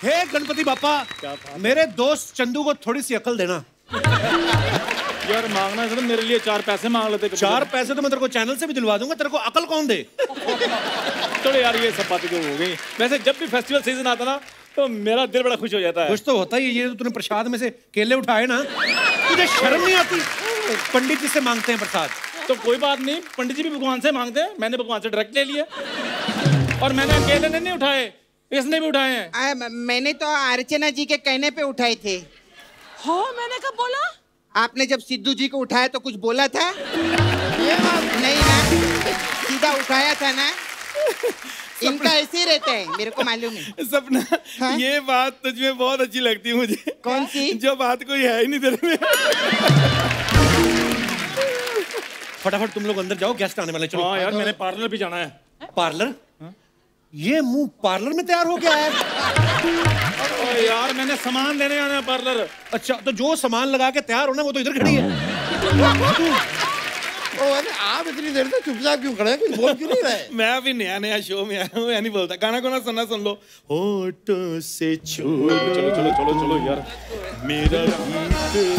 हे गणपति बापा, मेरे दोस्त चंदू को थोड़ी सी अकल देना। यार मांगना है तो मेरे लिए 4 पैसे मांग लेते। 4 पैसे तो मैं तेरे को चैनल से भी दिलवा दूंगा, तेरे को अकल कौन दे? चलो यार ये सब बातें क्यों हो गई। वैसे जब भी फेस्टिवल सीजन आता ना तो मेरा दिल बड़ा खुश हो जाता है। खुश तो होता ही है। ये तो तूने प्रसाद में से केले उठाए ना, तुझे शर्म नहीं आती? पंडित जी से मांगते हैं प्रसाद। तो कोई बात नहीं, पंडित जी भी भगवान से मांगते हैं, मैंने भगवान से डायरेक्ट ले लिया। और मैंने अकेले नहीं उठाए, इसने भी उठाए हैं। मैंने तो अर्चना जी के कहने पे उठाए थे। हाँ, मैंने कब बोला? आपने जब सिद्धू जी को उठाया तो कुछ बोला था? ये बात नहीं ना, सीधा उठाया था ना। इनका ऐसे ही रहता है, मेरे को मालूम है। सपना, हाँ? ये बात तुझमें बहुत अच्छी लगती है मुझे। कौन सी? जो बात कोई है ही नहीं तेरे में। फटाफट तुम लोग अंदर जाओ, गेस्ट आने वाले। चलो। हाँ यार, मैंने पार्लर भी जाना है। पार्लर? ये मुंह पार्लर में तैयार हो गया है? यार मैंने सामान लेने आना है पार्लर। अच्छा, तो जो सामान लगा के तैयार होना वो तो इधर खड़ी है। आप इतनी देर से चुपचाप क्यों खड़े हैं? कुछ बोल क्यों नहीं रहे? मैं अभी नया शो में आया हूँ, नहीं बोलता। गाना कोना सुनना, सुन लो। होठों से छू। चलो यार, मेरा गीत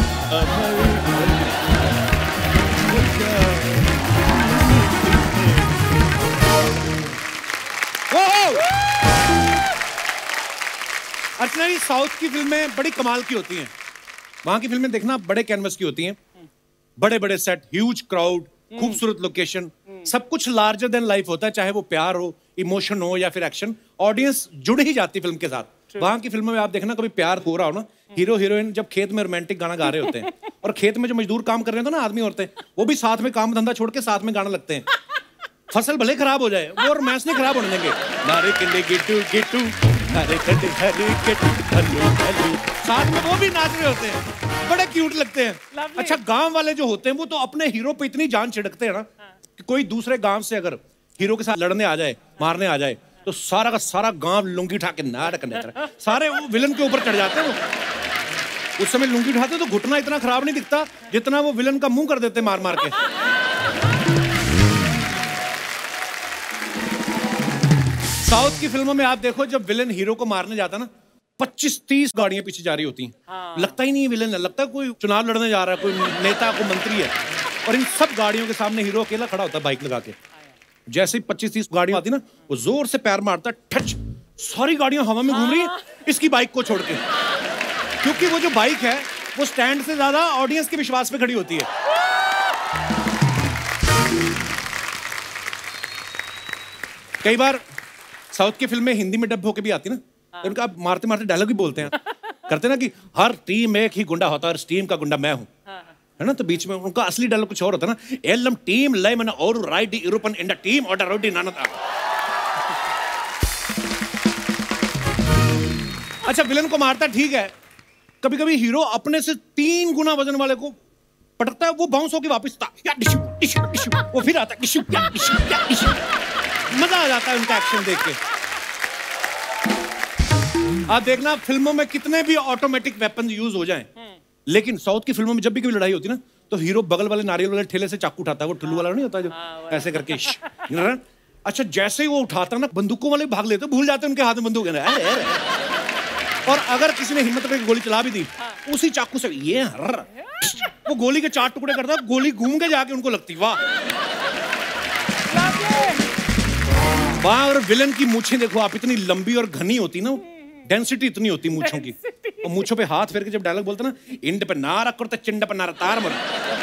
अर्चना जी, साउथ की फिल्में बड़ी कमाल की होती हैं। वहां की फिल्में देखना बड़े कैनवस की होती हैं, बड़े बड़े सेट, ह्यूज क्राउड, खूबसूरत लोकेशन, सब कुछ लार्जर देन लाइफ होता है। चाहे वो प्यार हो, इमोशन हो या फिर एक्शन, ऑडियंस जुड़ ही जाती फिल्म के साथ। वहां की फिल्मों में आप देखना, कभी प्यार हो रहा हो ना, हीरो हीरोइन जब खेत में रोमांटिक गाना गा रहे होते हैं और खेत में जो मजदूर काम कर रहे होते हैं ना, आदमी औरतें, वो भी साथ में काम धंधा छोड़ के साथ में गाना लगते हैं। फसल भले खराब हो जाए, वो रोमांस नहीं खराब होने देंगे। नारे कंडे गिट्टू गिट्टू, नारे कंडे हरी गिट्टू हल्लू हल्लू, साथ में वो भी नाच रहे होते हैं, बड़े क्यूट लगते हैं। अच्छा, गांव वाले जो होते हैं वो तो अपने हीरो पे इतनी जान छिड़कते हैं ना कि कोई दूसरे गांव से अगर हीरो के साथ लड़ने आ जाए, मारने आ जाए, तो सारा का सारा गांव लुंगी उठा के नार करने तरह सारे वो विलन के ऊपर चढ़ जाते हैं। वो उस समय लुंगी उठाते तो घुटना इतना खराब नहीं दिखता जितना वो विलन का मुंह कर देते मार मार के। साउथ की फिल्मों में आप देखो, जब विलन हीरो को मारने जाता ना, 25-30 गाड़ियां पीछे जा रही होती हैं। हाँ। लगता ही नहीं है विलन है, लगता है कोई चुनाव लड़ने जा रहा है, कोई नेता, कोई मंत्री है। और इन सब गाड़ियों के सामने हीरो अकेला खड़ा होता है बाइक लगा के। जैसे ही 25-30 गाड़ियां आती ना, वो जोर से पैर मारता है, ठच, सारी गाड़ियां हवा में घूम रही है इसकी बाइक को छोड़ के। क्योंकि वो जो बाइक है वो स्टैंड से ज्यादा ऑडियंस के विश्वास पे खड़ी होती है। कई बार साउथ की फिल्में हिंदी में डब होके भी आती ना, तो उनका मारते मारते डायलॉग भी बोलते हैं, करते ना कि हर टीम एक ही गुंडा होता है और इस टीम का गुंडा मैं हूं, है ना। तो बीच में उनका असली डायलॉग कुछ और होता है ना, एलम टीम ले मैंने और right the European in the team और द रोडी नानता। अच्छा, विलन को मारता ठीक है, कभी कभी हीरो अपने से 3 गुना वजन वाले को पटकता है, वो बाउंस होके वापस वो फिर आता है, मजा आ जाता है उनका एक्शन देख के। आप देखना फिल्मों में कितने भी ऑटोमेटिक वेपन यूज हो जाएं, लेकिन साउथ की फिल्मों में जब भी कभी लड़ाई होती है ना, तो हीरो बगल वाले नारियल वाले ठेले से चाकू उठाता है, वो ठुल्लू वाला नहीं होता जो ऐसे करके। अच्छा, जैसे ही वो उठाता ना, बंदूकों वाले भाग लेते, भूल जाते उनके हाथ में बंदूक है। और अगर किसी ने हिम्मत करके गोली चला भी दी, उसी चाकू से ये वो गोली के 4 टुकड़े करता, गोली घूम के जाके उनको लगती। वाह वाह। और विलन की मूछें देखो आप, इतनी लंबी और घनी होती ना, डेंसिटी इतनी होती मूछों की। और मूछों पे हाथ फेर के जब डायलॉग बोलते ना, इंड पे नारा करते चिंड पे नारा तार मर।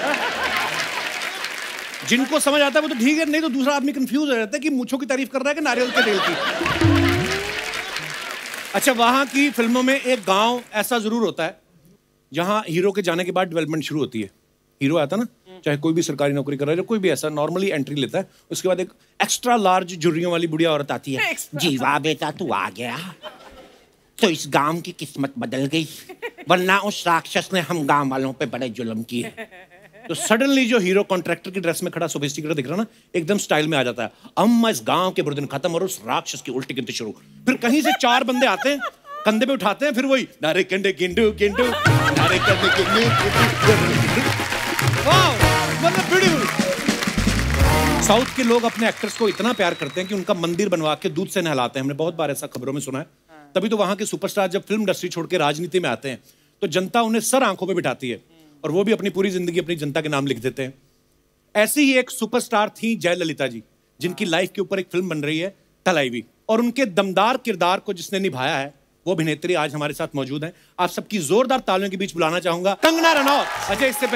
जिनको समझ आता है वो तो ठीक है, नहीं तो दूसरा आदमी कंफ्यूज हो जाता है कि मूछों की तारीफ कर रहा है कि नारियल के तेल की। अच्छा, वहां की फिल्मों में एक गांव ऐसा जरूर होता है जहां हीरो के जाने के बाद डेवलपमेंट शुरू होती है। हीरो आता ना, चाहे कोई भी सरकारी नौकरी कर रहा है, कोई भी ऐसा नॉर्मली एंट्री लेता है, उसके बाद एक एक्स्ट्रा लार्ज जुर्रियों वाली बुढ़िया औरत आती है। जीवा बेटा तू आ गया तो इस गांव की किस्मत बदल गई, वरना उस राक्षस ने हम गांव वालों पे बड़े जुल्म किए। तो सडनली जो हीरो कॉन्ट्रैक्टर की ड्रेस में खड़ा सोफिस्टिकेटेड दिख रहा ना, एकदम स्टाइल में आ जाता है। अम्मा इस गांव के बुरे दिन खत्म और उस राक्षस की उल्टी गिनती शुरू। फिर कहीं से 4 बंदे आते हैं, कंधे पे उठाते हैं, फिर वही नारे कंडे गिंडू गिंडू, नारे कंडे गिंडू गिंडू। वाह, मतलब ब्यूटीफुल। साउथ के लोग अपने एक्टर्स को इतना प्यार करते हैं कि उनका मंदिर बनवा के दूध से नहलाते हैं। हमने बहुत बार ऐसा खबरों में सुना है। तभी तो वहां के सुपरस्टार जब फिल्म इंडस्ट्री छोड़ के राजनीति में आते हैं तो जनता उन्हें सर आंखों पे बिठाती है और वो भी अपनी पूरी जिंदगी अपनी जनता के नाम लिख देते हैं। ऐसी ही एक सुपरस्टार थी जयललिता जी, जिनकी लाइफ के ऊपर एक फिल्म बन रही है तलाईवी, और उनके दमदार किरदार को जिसने निभाया है वो अभिनेत्री आज हमारे साथ मौजूद है। आप सबकी जोरदार तालियों के बीच बुलाना चाहूंगा कंगना रनौत।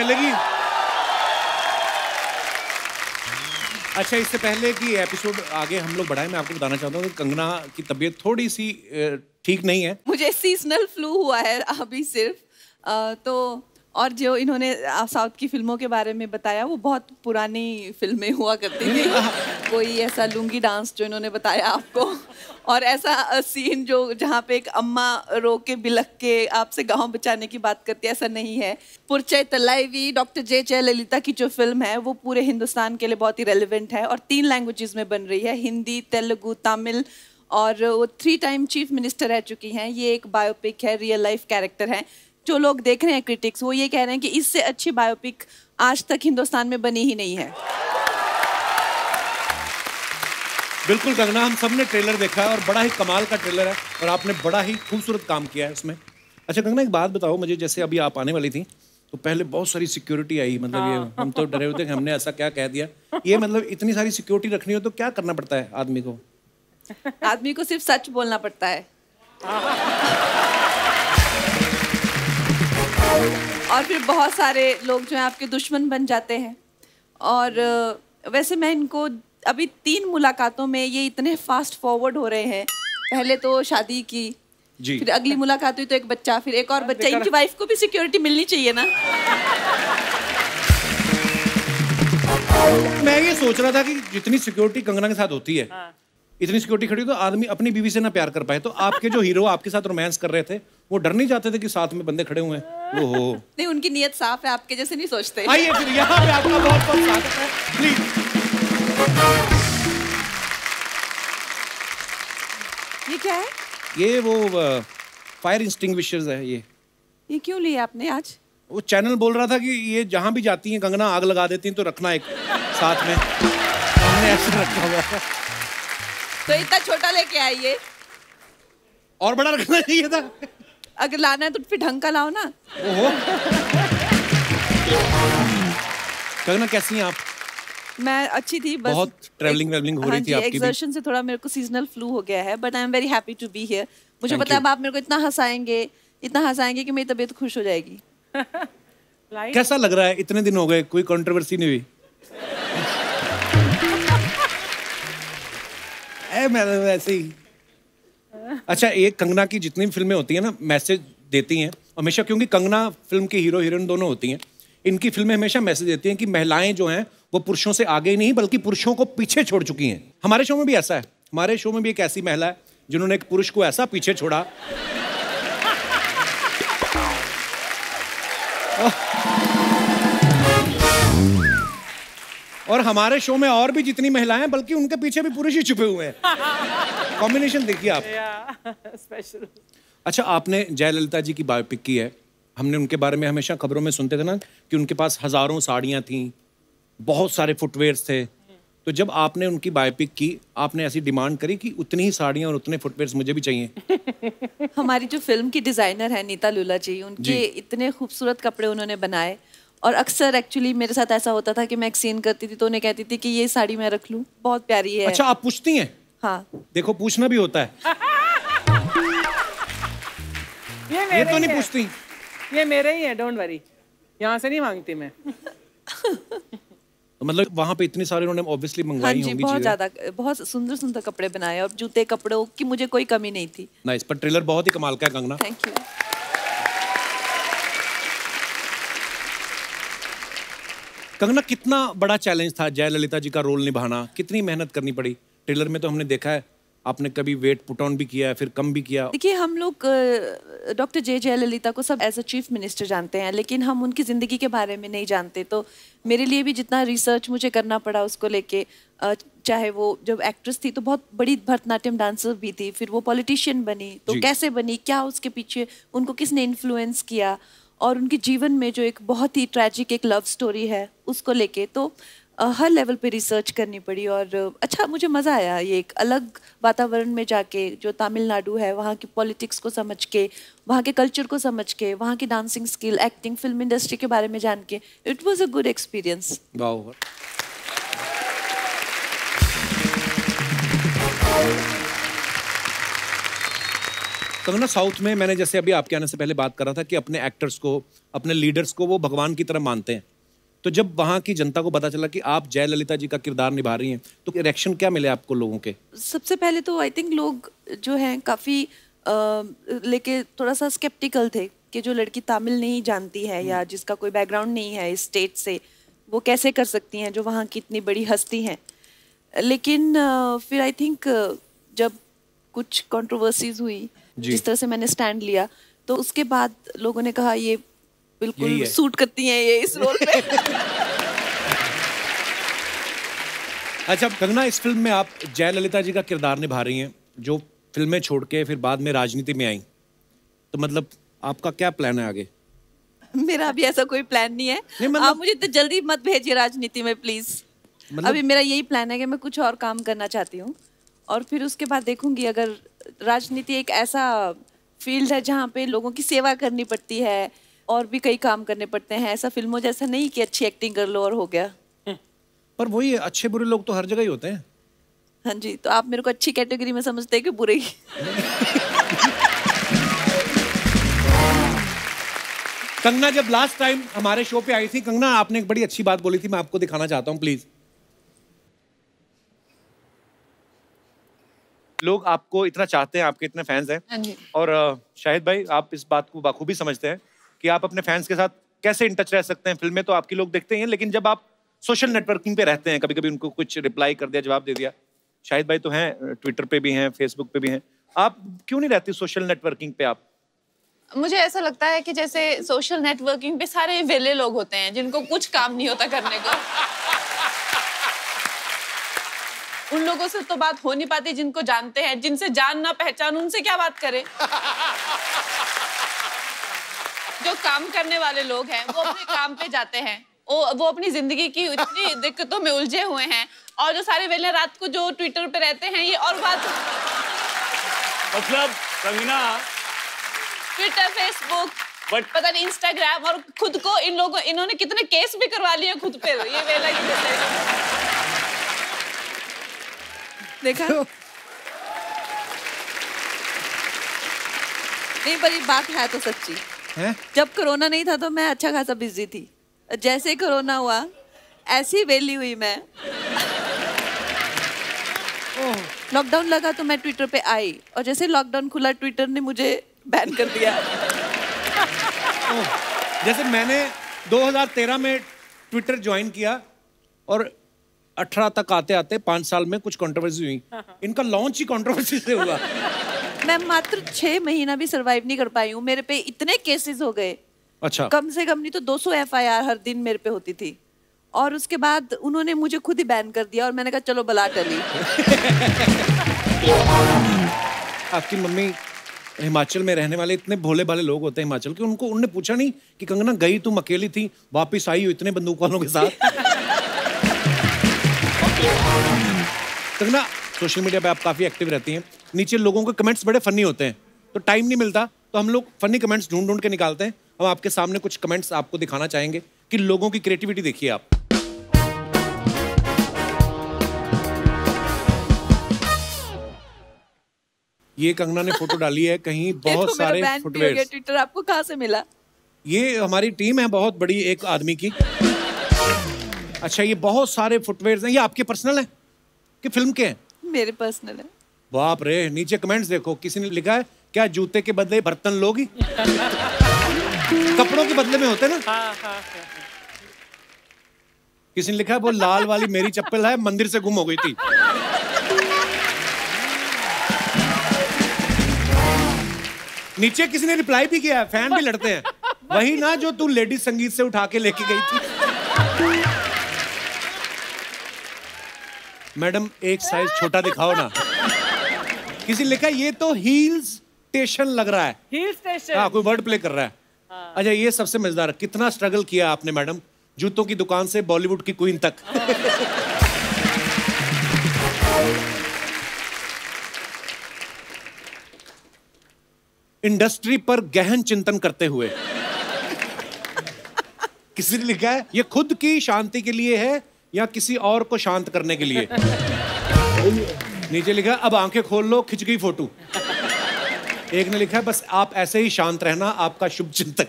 अच्छा, इससे पहले कि एपिसोड आगे हम लोग बढ़ाएं, मैं आपको बताना चाहता हूँ कि कंगना की तबीयत थोड़ी सी ठीक नहीं है। मुझे सीजनल फ्लू हुआ है अभी सिर्फ तो, और जो इन्होंने साउथ की फिल्मों के बारे में बताया वो बहुत पुरानी फिल्में हुआ करती थी। कोई ऐसा लुंगी डांस जो इन्होंने बताया आपको, और ऐसा सीन जो जहाँ पे एक अम्मा रो के बिलख के आपसे गांव बचाने की बात करती है, ऐसा नहीं है। पुरचय तलाईवी डॉक्टर जयललिता की जो फिल्म है वो पूरे हिंदुस्तान के लिए बहुत ही रेलिवेंट है और 3 लैंग्वेजेस में बन रही है, हिंदी, तेलुगु, तमिल, और वो 3 टाइम चीफ मिनिस्टर रह चुकी हैं। ये एक बायोपिक है, रियल लाइफ कैरेक्टर है। जो लोग देख रहे हैं क्रिटिक्स, वो ये कह रहे हैं कि इससे अच्छी बायोपिक आज तक हिंदुस्तान में बनी ही नहीं है। बिल्कुल कंगना, हम सब ने ट्रेलर देखा है और बड़ा ही कमाल का ट्रेलर है और आपने बड़ा ही खूबसूरत काम किया है उसमें। अच्छा कंगना, एक बात बताओ मुझे, जैसे अभी आप आने वाली थी तो पहले बहुत सारी सिक्योरिटी आई, मतलब ये हम तो डरे हुए थे कि हमने ऐसा क्या कह दिया। ये मतलब इतनी सारी सिक्योरिटी रखनी हो तो क्या करना पड़ता है आदमी को? आदमी को सिर्फ सच बोलना पड़ता है और फिर बहुत सारे लोग जो हैं आपके दुश्मन बन जाते हैं। और वैसे मैं इनको अभी 3 मुलाकातों में ये इतने फास्ट फॉरवर्ड हो रहे हैं। पहले तो शादी की जी, फिर अगली मुलाकात हुई तो एक बच्चा, फिर एक और बच्चा। इनकी वाइफ को भी सिक्योरिटी मिलनी चाहिए ना। मैं ये सोच रहा था कि जितनी सिक्योरिटी कंगना के साथ होती है, इतनी सिक्योरिटी खड़ी तो आदमी अपनी बीवी से ना प्यार कर पाए। तो आपके जो हीरो आपके साथ रोमांस कर रहे थे वो डर नहीं जाते थे कि साथ में बंदे खड़े हुए हैं? ओहो नहीं, उनकी नीयत साफ है, आपके जैसे नहीं सोचते। आइए फिर यहाँ पे आपका बहुत बहुत स्वागत है, प्लीज। ये क्या है? ये वो फायर एक्सटिंग्विशर्स है। ये क्यों लिए आपने आज? वो चैनल बोल रहा था कि ये जहाँ भी जाती हैं कंगना आग लगा देती हैं, तो रखना एक साथ में। हमने ऐसे रखा हुआ है। तो इतना छोटा लेके आइए, और बड़ा रखना चाहिए था। अगर लाना है तो फिर ढंग का लाओ ना। ओहो कंगना, कैसी हैं आप? मैं अच्छी थी, बस बहुत ट्रैवलिंग हो रही थी आपकी भी। एक्सर्शन से थोड़ा मेरे को सीजनल फ्लू हो गया है, but I am very happy to be here. मुझे पता है अब आप मेरे को इतना हंसाएंगे कि मेरी तबीयत खुश हो जाएगी। कैसा लग रहा है? इतने दिन हो गए, कोई कंट्रोवर्सी नहीं हुई? मैं वैसे ही। अच्छा, एक कंगना की जितनी फिल्में होती हैं ना, मैसेज देती हैं हमेशा, क्योंकि कंगना फिल्म की हीरो हीरोइन दोनों होती हैं। इनकी फिल्में हमेशा मैसेज देती हैं कि महिलाएं जो हैं वो पुरुषों से आगे ही नहीं बल्कि पुरुषों को पीछे छोड़ चुकी हैं। हमारे शो में भी ऐसा है। हमारे शो में भी एक ऐसी महिला है जिन्होंने एक पुरुष को ऐसा पीछे छोड़ा और हमारे शो में और भी जितनी महिलाएं हैं बल्कि उनके पीछे भी पुरुष ही छुपे हुए हैं। कॉम्बिनेशन देखिए आप। स्पेशल। अच्छा, आपने जयललिता जी की बायोपिक की है। हमने उनके बारे में हमेशा खबरों में सुनते थे ना कि उनके पास हजारों साड़ियां थीं, बहुत सारे फुटवेयर्स थे। तो जब आपने उनकी बायोपिक की, आपने ऐसी डिमांड करी कि उतनी ही साड़ियां और उतने फुटवेयर्स मुझे भी चाहिए? हमारी जो फिल्म की डिजाइनर है नीता लुला जी, उनके इतने खूबसूरत कपड़े उन्होंने बनाए। और अक्सर एक्चुअली मेरे साथ ऐसा होता था कि मैं एक सीन करती थी तो उन्हें कहती थी कि ये साड़ी मैं रख लूं, बहुत प्यारी है। अच्छा, आप पूछती हैं? हाँ। देखो, पूछना भी होता है। ये तो नहीं पूछती। ये मेरे ही है, डोंट वरी। यहाँ से नहीं मांगती मैं। तो मतलब वहाँ पे इतनी सारी उन्होंने ऑब्वियसली मंगवाई होंगी। बहुत ज्यादा, बहुत सुंदर सुंदर कपड़े बनाए और जूते कपड़ों की मुझे कोई कमी नहीं थी। नाइस, पर ट्रेलर बहुत ही कमाल का है कंगना। Thank you. कंगना, कितना बड़ा चैलेंज था जयललिता जी का रोल निभाना? कितनी मेहनत करनी पड़ी? ट्रेलर में तो हमने देखा है आपने कभी वेट पुट ऑन भी किया है, फिर कम भी किया। देखिए, हम लोग डॉक्टर जयललिता को सब एज अ चीफ मिनिस्टर जानते हैं, लेकिन हम उनकी ज़िंदगी के बारे में नहीं जानते। तो मेरे लिए भी जितना रिसर्च मुझे करना पड़ा उसको लेके, चाहे वो जब एक्ट्रेस थी तो बहुत बड़ी भरतनाट्यम डांसर भी थी, फिर वो पॉलिटिशियन बनी तो कैसे बनी, क्या उसके पीछे उनको किसने इन्फ्लुएंस किया, और उनके जीवन में जो एक बहुत ही ट्रैजिक एक लव स्टोरी है उसको लेके। तो हर लेवल पे रिसर्च करनी पड़ी और अच्छा मुझे मज़ा आया ये एक अलग वातावरण में जाके जो तमिलनाडु है वहाँ की पॉलिटिक्स को समझ के वहाँ के कल्चर को समझ के वहाँ की dancing skill acting film industry के बारे में जान के it was a good experience. Kangana, south में मैंने जैसे अभी आपके आने से पहले बात कर रहा था कि अपने एक्टर्स को अपने लीडर्स को वो भगवान की तरह मानते हैं, तो जब वहाँ की जनता को पता चला कि आप जयललिता जी का किरदार निभा रही हैं तो रिएक्शन क्या मिले आपको लोगों के? सबसे पहले तो आई थिंक लोग जो हैं काफ़ी लेके थोड़ा सा स्केप्टिकल थे कि जो लड़की तमिल नहीं जानती है या जिसका कोई बैकग्राउंड नहीं है इस स्टेट से वो कैसे कर सकती हैं जो वहाँ की इतनी बड़ी हस्ती हैं। लेकिन फिर आई थिंक जब कुछ कंट्रोवर्सीज हुई जिस तरह से मैंने स्टैंड लिया तो उसके बाद लोगों ने कहा ये बिल्कुल सूट करती हैं ये इस रोल पे। अच्छा कंगना, इस फिल्म में आप जयललिता जी का किरदार निभा रही हैं जो फिल्में छोड़ के फिर बाद में राजनीति में आई, तो मतलब आपका क्या प्लान है आगे? मेरा अभी ऐसा कोई प्लान नहीं है। आप मुझे इतनी जल्दी मत भेजिए राजनीति में प्लीज। अभी मेरा यही प्लान है कि मैं कुछ और काम करना चाहती हूँ और फिर उसके बाद देखूंगी। अगर राजनीति एक ऐसा फील्ड है जहाँ पे लोगों की सेवा करनी पड़ती है और भी कई काम करने पड़ते हैं, ऐसा फिल्मों जैसा नहीं कि अच्छी एक्टिंग कर लो और हो गया। पर वही अच्छे बुरे लोग तो हर जगह ही होते हैं। हाँ जी, तो आप मेरे को अच्छी कैटेगरी में समझते हैं कि बुरे ही? कंगना जब लास्ट टाइम हमारे शो पे आई थी, कंगना आपने एक बड़ी अच्छी बात बोली थी, मैं आपको दिखाना चाहता हूँ प्लीज। लोग आपको इतना चाहते हैं, आपके इतने फैंस हैं और शाहिद भाई आप इस बात को बाखूबी समझते हैं कि आप अपने फैंस के साथ कैसे इन टच रह सकते हैं। फिल्में तो आपकी लोग देखते हैं, लेकिन जब आप सोशल नेटवर्किंग पे रहते हैं, कभी कभी उनको कुछ रिप्लाई कर दिया, जवाब दे दिया। शाहिद भाई तो हैं, ट्विटर पे भी हैं, फेसबुक पे भी हैं, आप क्यों नहीं रहती सोशल नेटवर्किंग पे? आप मुझे ऐसा लगता है कि जैसे सोशल नेटवर्किंग पे सारे वेले लोग होते हैं जिनको कुछ काम नहीं होता करने को। उन लोगों से तो बात हो नहीं पाती जिनको जानते हैं, जिनसे जान ना पहचान उनसे क्या बात करें। जो काम करने वाले लोग हैं वो अपने काम पे जाते हैं, वो अपनी जिंदगी की इतनी दिक्कतों में उलझे हुए हैं, और जो सारे वेले रात को जो ट्विटर पे रहते हैं ये और बात। मतलब कंगना ट्विटर, फेसबुक, पता नहीं इंस्टाग्राम, और खुद को इन्होंने कितने केस भी करवा लिए खुद पे ये वेला की वजह से। देखा नहीं, पर ये बात है तो सच्ची है? जब कोरोना नहीं था तो मैं अच्छा खासा बिजी थी, जैसे ही कोरोना हुआ ऐसी वेली हुई मैं। लॉकडाउन लगा तो मैं ट्विटर पे आई और जैसे लॉकडाउन खुला ट्विटर ने मुझे बैन कर दिया। जैसे मैंने 2013 में ट्विटर ज्वाइन किया और 18 तक आते आते 5 साल में कुछ कंट्रोवर्सी हुई। इनका लॉन्च ही कंट्रोवर्सी से हुआ। मैं मात्र 6 महीना भी सरवाइव नहीं कर पाई हूँ, मेरे पे इतने केसेस हो गए। अच्छा। कम से कम नहीं तो 200 FIR हर दिन मेरे पे होती थी, और उसके बाद उन्होंने मुझे खुद ही बैन कर दिया और मैंने कहा चलो बला टली। आपकी मम्मी हिमाचल में रहने वाले इतने भोले भाले लोग होते हैं हिमाचल के, उनने पूछा नहीं कि कंगना गई तुम अकेली थी, वापिस आई हो इतने बंदूक वालों के साथ? कंगना सोशल मीडिया पे आप काफी एक्टिव रहती हैं, नीचे लोगों के कमेंट्स बड़े फनी होते हैं, तो टाइम नहीं मिलता तो हम लोग फनी कमेंट्स ढूंढ ढूंढ के निकालते हैं। हम आपके सामने कुछ कमेंट्स आपको दिखाना चाहेंगे कि लोगों की क्रिएटिविटी देखिए आप। ये कंगना ने फोटो डाली है कहीं बहुत सारे फुटवेयर। ट्विटर आपको कहाँ से मिला? ये हमारी टीम है बहुत बड़ी एक आदमी की। अच्छा, ये बहुत सारे फुटवेयर हैं, ये आपके पर्सनल है कि फिल्म के हैं? मेरे पर्सनल है। बाप रे, नीचे कमेंट्स देखो, किसी ने लिखा है क्या जूते के बदले बर्तन लोगी? कपड़ों के बदले में होते ना। किसी ने लिखा है वो लाल वाली मेरी चप्पल है, मंदिर से गुम हो गई थी। नीचे किसी ने रिप्लाई भी किया है, फैन भी लड़ते हैं, वही ना जो तू लेडीज संगीत से उठा के लेके गई थी। मैडम एक साइज छोटा दिखाओ ना। किसी ने लिखा ये तो हिल स्टेशन लग रहा है। Hill station? हाँ, कोई वर्ड प्ले कर रहा है। अच्छा, ये सबसे मजेदार, कितना स्ट्रगल किया आपने मैडम जूतों की दुकान से बॉलीवुड की क्वीन तक। इंडस्ट्री पर गहन चिंतन करते हुए। किसी ने लिखा है ये खुद की शांति के लिए है या किसी और को शांत करने के लिए। नीचे लिखा है अब आंखें खोल लो, खिंच गई फोटो। एक ने लिखा है बस आप ऐसे ही शांत रहना, आपका शुभ चिंतक।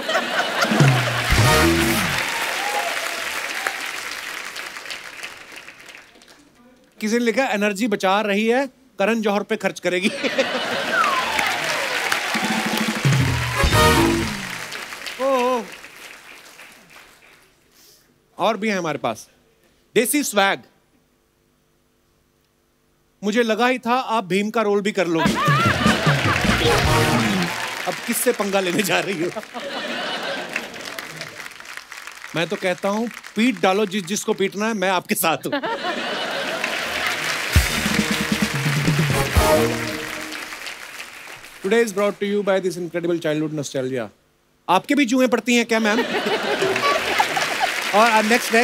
किसी ने लिखा एनर्जी बचा रही है, करण जौहर पे खर्च करेगी। और भी है हमारे पास देसी स्वैग। मुझे लगा ही था आप भीम का रोल भी कर लोगे। अब किससे पंगा लेने जा रही हो? मैं तो कहता हूं पीट डालो जिसको पीटना है, मैं आपके साथ हूं। Today is brought to you by this incredible childhood nostalgia. आपके भी जुएं पड़ती हैं क्या मैम? और नेक्स्ट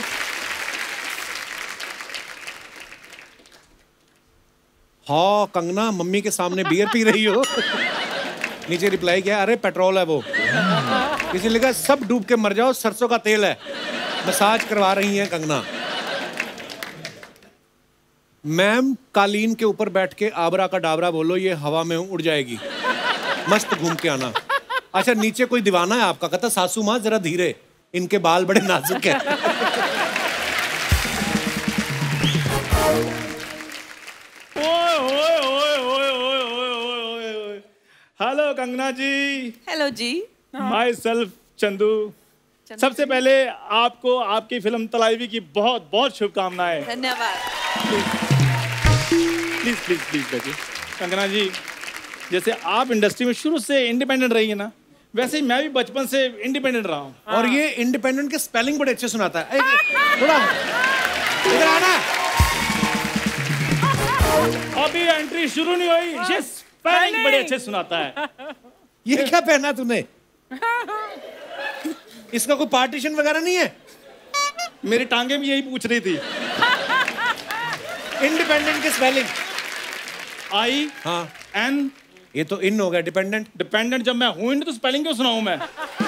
हाँ कंगना मम्मी के सामने बियर पी रही हो। नीचे रिप्लाई किया अरे पेट्रोल है वो। किसी ने लिखा सब डूब के मर जाओ, सरसों का तेल है। मसाज करवा रही हैं कंगना। मैम कालीन के ऊपर बैठ के आबरा का डाबरा बोलो, ये हवा में उड़ जाएगी, मस्त घूम के आना। अच्छा नीचे कोई दीवाना है आपका, कहता सासू माँ जरा धीरे, इनके बाल बड़े नाजुक हैं। Hello Kangana ji. Hello ji. Myself Chandu. सबसे पहले आपको आपकी फिल्म तलाईवी की बहुत बहुत शुभकामनाएं। धन्यवाद। प्लीज प्लीज प्लीज बैठिए। कंगना जी जैसे आप इंडस्ट्री में शुरू से इंडिपेंडेंट रही है ना, वैसे ही मैं भी बचपन से इंडिपेंडेंट रहा हूँ। और ये इंडिपेंडेंट के स्पेलिंग बड़े अच्छे सुनाता है। थोड़ा इधर आना। अभी एंट्री शुरू नहीं हुई, ये स्पेलिंग बड़े अच्छे सुनाता है। ये क्या पहना तूने? इसका कोई पार्टीशन वगैरह नहीं है? मेरी टांगे भी यही पूछ रही थी। इंडिपेंडेंट के स्पेलिंग आई हाँ एन। ये तो इन हो गया डिपेंडेंट। डिपेंडेंट जब मैं हूं तो स्पेलिंग क्यों सुनाऊं मैं?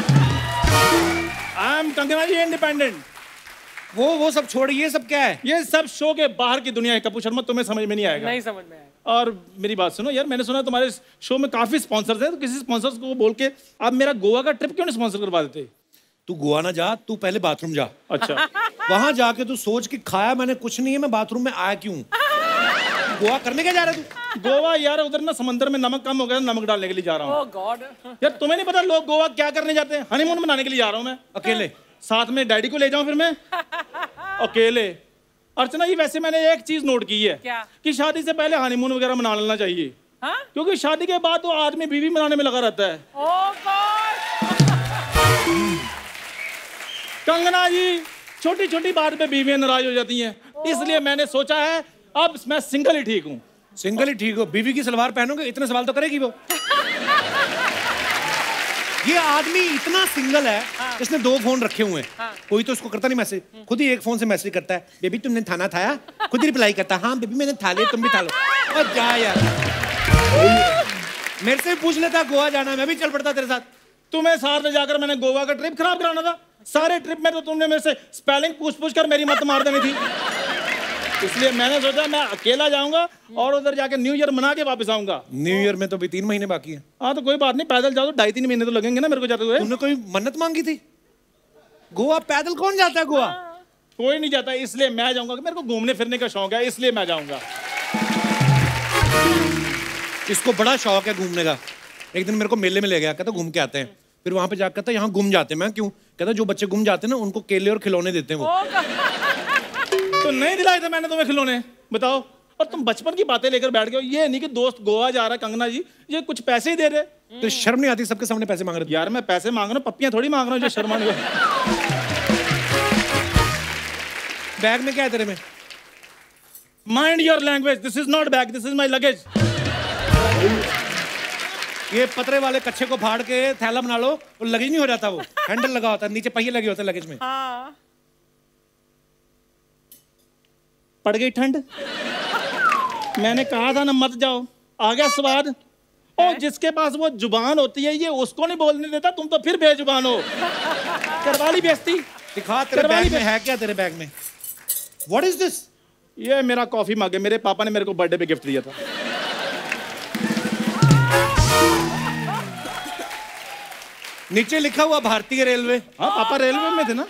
I am Kangana ji independent. वो सब छोड़, ये सब क्या है? ये सब शो के बाहर की दुनिया है कपूर शर्मा, तुम्हें समझ में नहीं आएगा। नहीं समझ में आएगा। और मेरी बात सुनो यार, मैंने सुना तुम्हारे शो में काफी स्पॉन्सर्स हैं, तो किसी स्पॉन्सर्स को बोल के आप मेरा गोवा का ट्रिप क्यों नहीं स्पॉन्सर करवा देते? तू गोवा ना जा, तू पहले बाथरूम जा। अच्छा। वहां जाके तू सोच कि खाया मैंने कुछ नहीं है, मैं बाथरूम में आया क्यों? गोवा करने क्या जा रहा है तू? गोवा यार उधर ना समंदर में नमक कम हो गया, नमक डालने के लिए जा रहा हूँ। Oh god. यार तुम्हें नहीं पता लोग गोवा क्या करने जाते हैं? हनीमून मनाने के लिए जा रहा हूँ मैं। अकेले? साथ में डैडी को ले जाऊं फिर मैं? अकेले? अर्चना जी वैसे मैंने एक चीज नोट की है। क्या? कि शादी से पहले हनीमून वगैरह मना लेना चाहिए। हाँ? क्योंकि शादी के बाद तो आदमी बीवी मनाने में लगा रहता है। ओह गॉड। कंगना जी छोटी छोटी बात पे बीवियां नाराज हो जाती हैं, इसलिए मैंने सोचा है अब मैं सिंगल ही ठीक हूँ। सिंगल ही ठीक हो? बीवी की सलवार पहनोगे इतने सवाल तो करेगी वो। ये आदमी इतना सिंगल है, इसने 2 फोन रखे हुए हैं। कोई तो उसको करता नहीं मैसेज, खुद ही एक फोन से मैसेज करता है, बेबी तुमने खाना खाया? खुद ही रिप्लाई करता है हाँ बेबी मैंने खा लिया, तुम भी खा लो। और जा यार, मेरे से पूछ लेता गोवा जाना, मैं भी चल पड़ता तेरे साथ। तुम्हें साथ ले जाकर मैंने गोवा का ट्रिप खराब कराना था। सारे ट्रिप में तो तुमने मेरे से स्पेलिंग पूछ कर मेरी मत मार देनी थी। इसलिए मैंने सोचा मैं अकेला जाऊंगा और उधर जाके न्यू ईयर मना के वापस आऊंगा। न्यू ईयर में तो भी 3 महीने बाकी है। हाँ तो कोई बात नहीं, पैदल जाओ तो 2.5-3 महीने तो लगेंगे ना मेरे को जाते हुए। तुमने कोई मन्नत मांगी थी? गोवा पैदल कौन जाता है गोवा? कोई नहीं जाता, इसलिए मैं जाऊंगा। मेरे को घूमने फिरने का शौक है, इसलिए मैं जाऊंगा। इसको बड़ा शौक है घूमने का। एक दिन मेरे को मेले में ले गया, कहता घूम के आते हैं। फिर वहां पे जाकर कहता यहाँ गुम जाते हैं। मैं क्यों? कहता जो बच्चे गुम जाते हैं ना उनको केले और खिलौने देते हैं वो। तो नहीं दिलाए थे मैंने तुम्हें खिलौने, बताओ। और तुम बचपन की बातें लेकर बैठ गए। ये नहीं कि दोस्त गोवा जा रहा है कंगना जी, ये कुछ पैसे ही दे रहे। तो शर्म नहीं आती सबके सामने पैसे मांग रहे? यार मैं पैसे मांग रहा हूँ, पप्पियां थोड़ी मांग रहा हूँ जो शर्मा नहीं। बैग में क्या है तेरे में? Mind your language, this is not bag, this is my luggage. ये पतरे वाले कच्चे को फाड़ के थैला बना लो, वो लगेज नहीं हो जाता, वो हैंडल लगा होता है, नीचे पहिए लगे होते हैं लगेज में। पड़ गई ठंड। मैंने कहा था ना मत जाओ, आ गया स्वाद। और जिसके पास वो जुबान होती है ये उसको नहीं बोलने देता, तुम तो फिर बेजुबान हो। करवा ली बेइज्जती। दिखा तेरे बैग में है क्या, तेरे बैग में? What is this? ये मेरा कॉफी मग है, मेरे पापा ने मेरे को बर्थडे पे गिफ्ट दिया था। नीचे लिखा हुआ भारतीय रेलवे। हाँ पापा रेलवे में थे ना।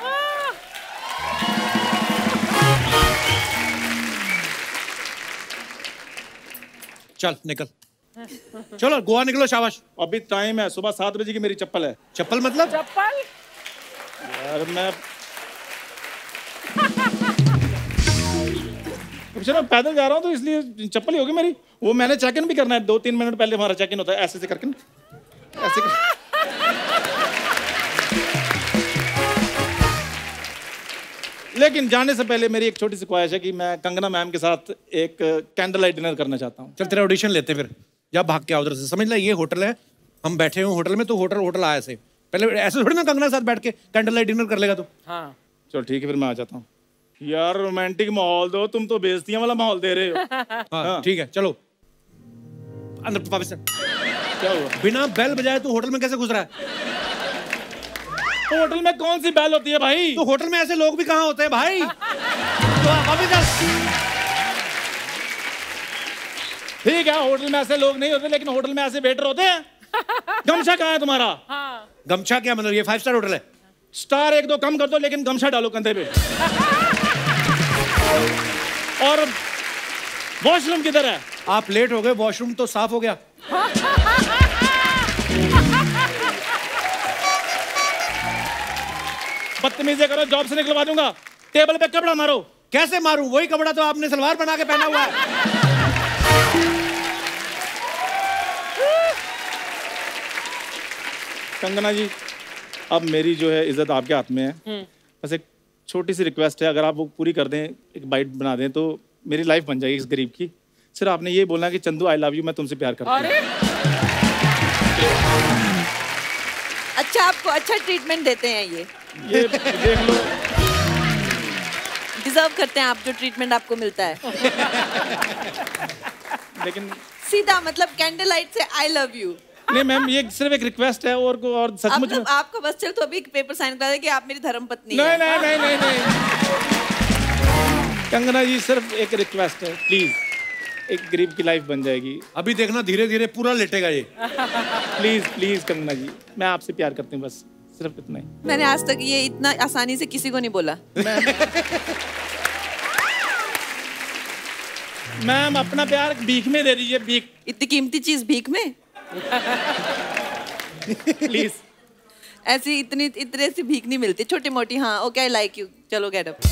चल निकल, चलो गोवा निकलो, शाबाश। अभी टाइम है, सुबह 7 बजे की मेरी चप्पल है। चप्पल मतलब? चप्पल यार मैं मैं पैदल जा रहा हूँ तो इसलिए चप्पल ही होगी मेरी। वो मैंने चेक इन भी करना है, 2-3 मिनट पहले हमारा चेक इन होता है, ऐसे करके ऐसे लेकिन जाने से पहले मेरी एक छोटी सी ख्वाहिश है कि मैं कंगना मैम के साथ एक कैंडल लाइट डिनर करना चाहता हूँ। चल तेरा ऑडिशन लेते फिर, जा भाग के आ उधर से। समझ ले ये होटल है, हम बैठे हुए होटल में, तो होटल आया से पहले ऐसे थोड़ी ना कंगना के साथ बैठ के कैंडल लाइट डिनर कर लेगा तू। हाँ चलो ठीक है फिर मैं आ जाता हूँ। यार रोमांटिक माहौल दो, तुम तो बेइज्जतियां वाला माहौल दे रहे हो। हाँ ठीक है चलो अंदर। वापस क्या हुआ? बिना बेल बजाए तू होटल में कैसे घुस रहा है? होटल में कौन सी बेल होती है भाई? तो होटल में ऐसे लोग भी कहाँ होते हैं भाई? तो वापस जा। ठीक है होटल में ऐसे लोग नहीं होते, लेकिन होटल में ऐसे वेटर होते हैं। गमछा कहाँ है तुम्हारा? हाँ। गमछा क्या मतलब? ये 5 स्टार होटल है। स्टार 1-2 कम कर दो, लेकिन गमछा डालो कंधे पे। और वॉशरूम किधर है? आप लेट हो गए, वॉशरूम तो साफ हो गया। बदतमीजी करो, जॉब से निकलवा दूंगा। टेबल पे कपड़ा मारो। कैसे मारूं? वही कपड़ा तो आपने सलवार बना के पहना हुआ है। कंगना जी अब मेरी जो है इज्जत आपके हाथ में है। बस एक छोटी सी रिक्वेस्ट है, अगर आप वो पूरी कर दें, एक बाइट बना दें, तो मेरी लाइफ बन जाएगी इस गरीब की। सिर्फ आपने ये बोलना कि चंदू आई लव यू, मैं तुमसे प्यार करता हूँ। अच्छा आपको अच्छा ट्रीटमेंट देते हैं ये देख लो। डिजर्व करते हैं आप जो ट्रीटमेंट आपको मिलता है। लेकिन सीधा मतलब कैंडल लाइट से आई लव यू। नहीं मैम, ये सिर्फ एक रिक्वेस्ट है और सचमुच में आपको बस चल तो अभी पेपर साइन करा दे कि आप मेरी धर्मपत्नी नहीं, हैं। नहीं नहीं नहीं नहीं कंगना जी सिर्फ एक रिक्वेस्ट है, प्लीज एक गरीब की लाइफ बन जाएगी। अभी देखना धीरे धीरे पूरा लेटेगा ये। प्लीज प्लीज कंगना जी, मैं आपसे प्यार करती हूँ, बस सिर्फ इतना ही। मैंने आज तक ये इतना आसानी से किसी को नहीं बोला। मैम अपना प्यार भीख में दे दीजिए, भीख। इतनी कीमती चीज भीख में? प्लीज। ऐसी इतने सी भीख नहीं मिलती, छोटी मोटी। हाँ ओके आई लाइक यू, चलो गेट अप।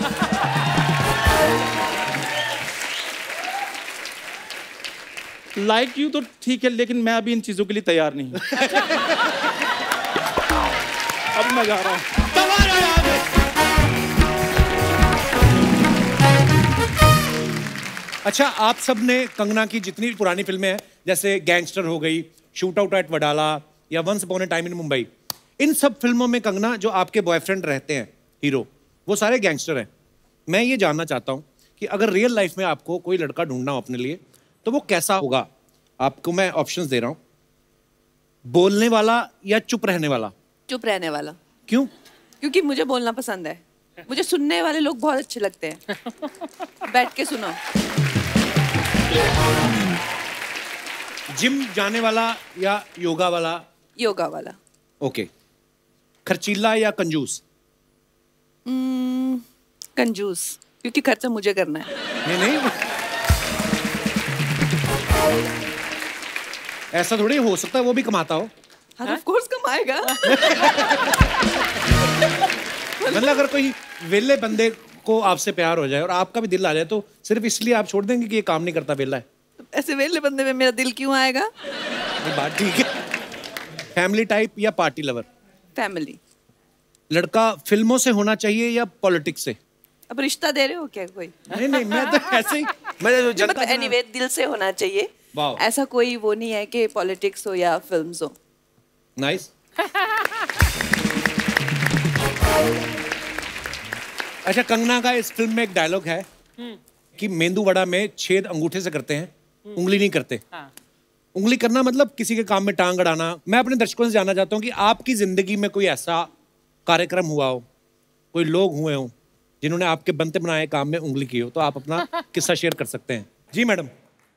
लाइक यू तो ठीक है, लेकिन मैं अभी इन चीजों के लिए तैयार नहीं हूँ। अब मैं जा रहा हूँ। अच्छा आप सब ने कंगना की जितनी पुरानी फिल्में हैं, जैसे गैंगस्टर हो गई, शूट आउट एट वडाला या once upon a time in Mumbai, इन सब फिल्मों में कंगना जो आपके बॉयफ्रेंड रहते हैं हीरो, वो सारे गैंगस्टर हैं। मैं ये जानना चाहता हूँ कि अगर रियल लाइफ में आपको कोई लड़का ढूंढना हो अपने लिए तो वो कैसा होगा? आपको मैं ऑप्शंस दे रहा हूँ, बोलने वाला या चुप रहने वाला? चुप रहने वाला। क्यों? क्योंकि मुझे बोलना पसंद है, मुझे सुनने वाले लोग बहुत अच्छे लगते हैं। बैठ के सुनो। जिम जाने वाला या योगा वाला? योगा वाला। ओके। खर्चीला या कंजूस? कंजूस, क्योंकि खर्चा मुझे करना है। नहीं ऐसा थोड़ी हो सकता है वो भी कमाता हो। हाँ ऑफ कोर्स कमाएगा। मतलब अगर कोई वेले बंदे को आपसे प्यार हो जाए और आपका भी दिल आ जाए तो सिर्फ इसलिए आप छोड़ देंगे कि ये काम नहीं करता, वेला है? ऐसे वेले बंदे में मेरा दिल क्यों आएगा? ये बात ठीक है। फैमिली टाइप या पार्टी लवर? फैमिली। लड़का फिल्मों से होना चाहिए या पॉलिटिक्स से? अब रिश्ता दे रहे हो क्या कोई? नहीं मैं तो ऐसे ही मतलब एनीवे दिल से होना चाहिए। वाह। ऐसा कोई वो नहीं है कि पॉलिटिक्स हो या फिल्म्स हो। नाइस। अच्छा कंगना का इस फिल्म में एक डायलॉग है कि मेंदू वड़ा में छेद अंगूठे से करते हैं, उंगली नहीं करते। उंगली करना मतलब किसी के काम में टांग अड़ाना। मैं अपने दर्शकों से जानना चाहता हूँ कि आपकी जिंदगी में कोई ऐसा कार्यक्रम हुआ हो, कोई लोग हुए हो जिन्होंने आपके बनते बनाए काम में उंगली की हो, तो आप अपना किस्सा शेयर कर सकते हैं। जी madam.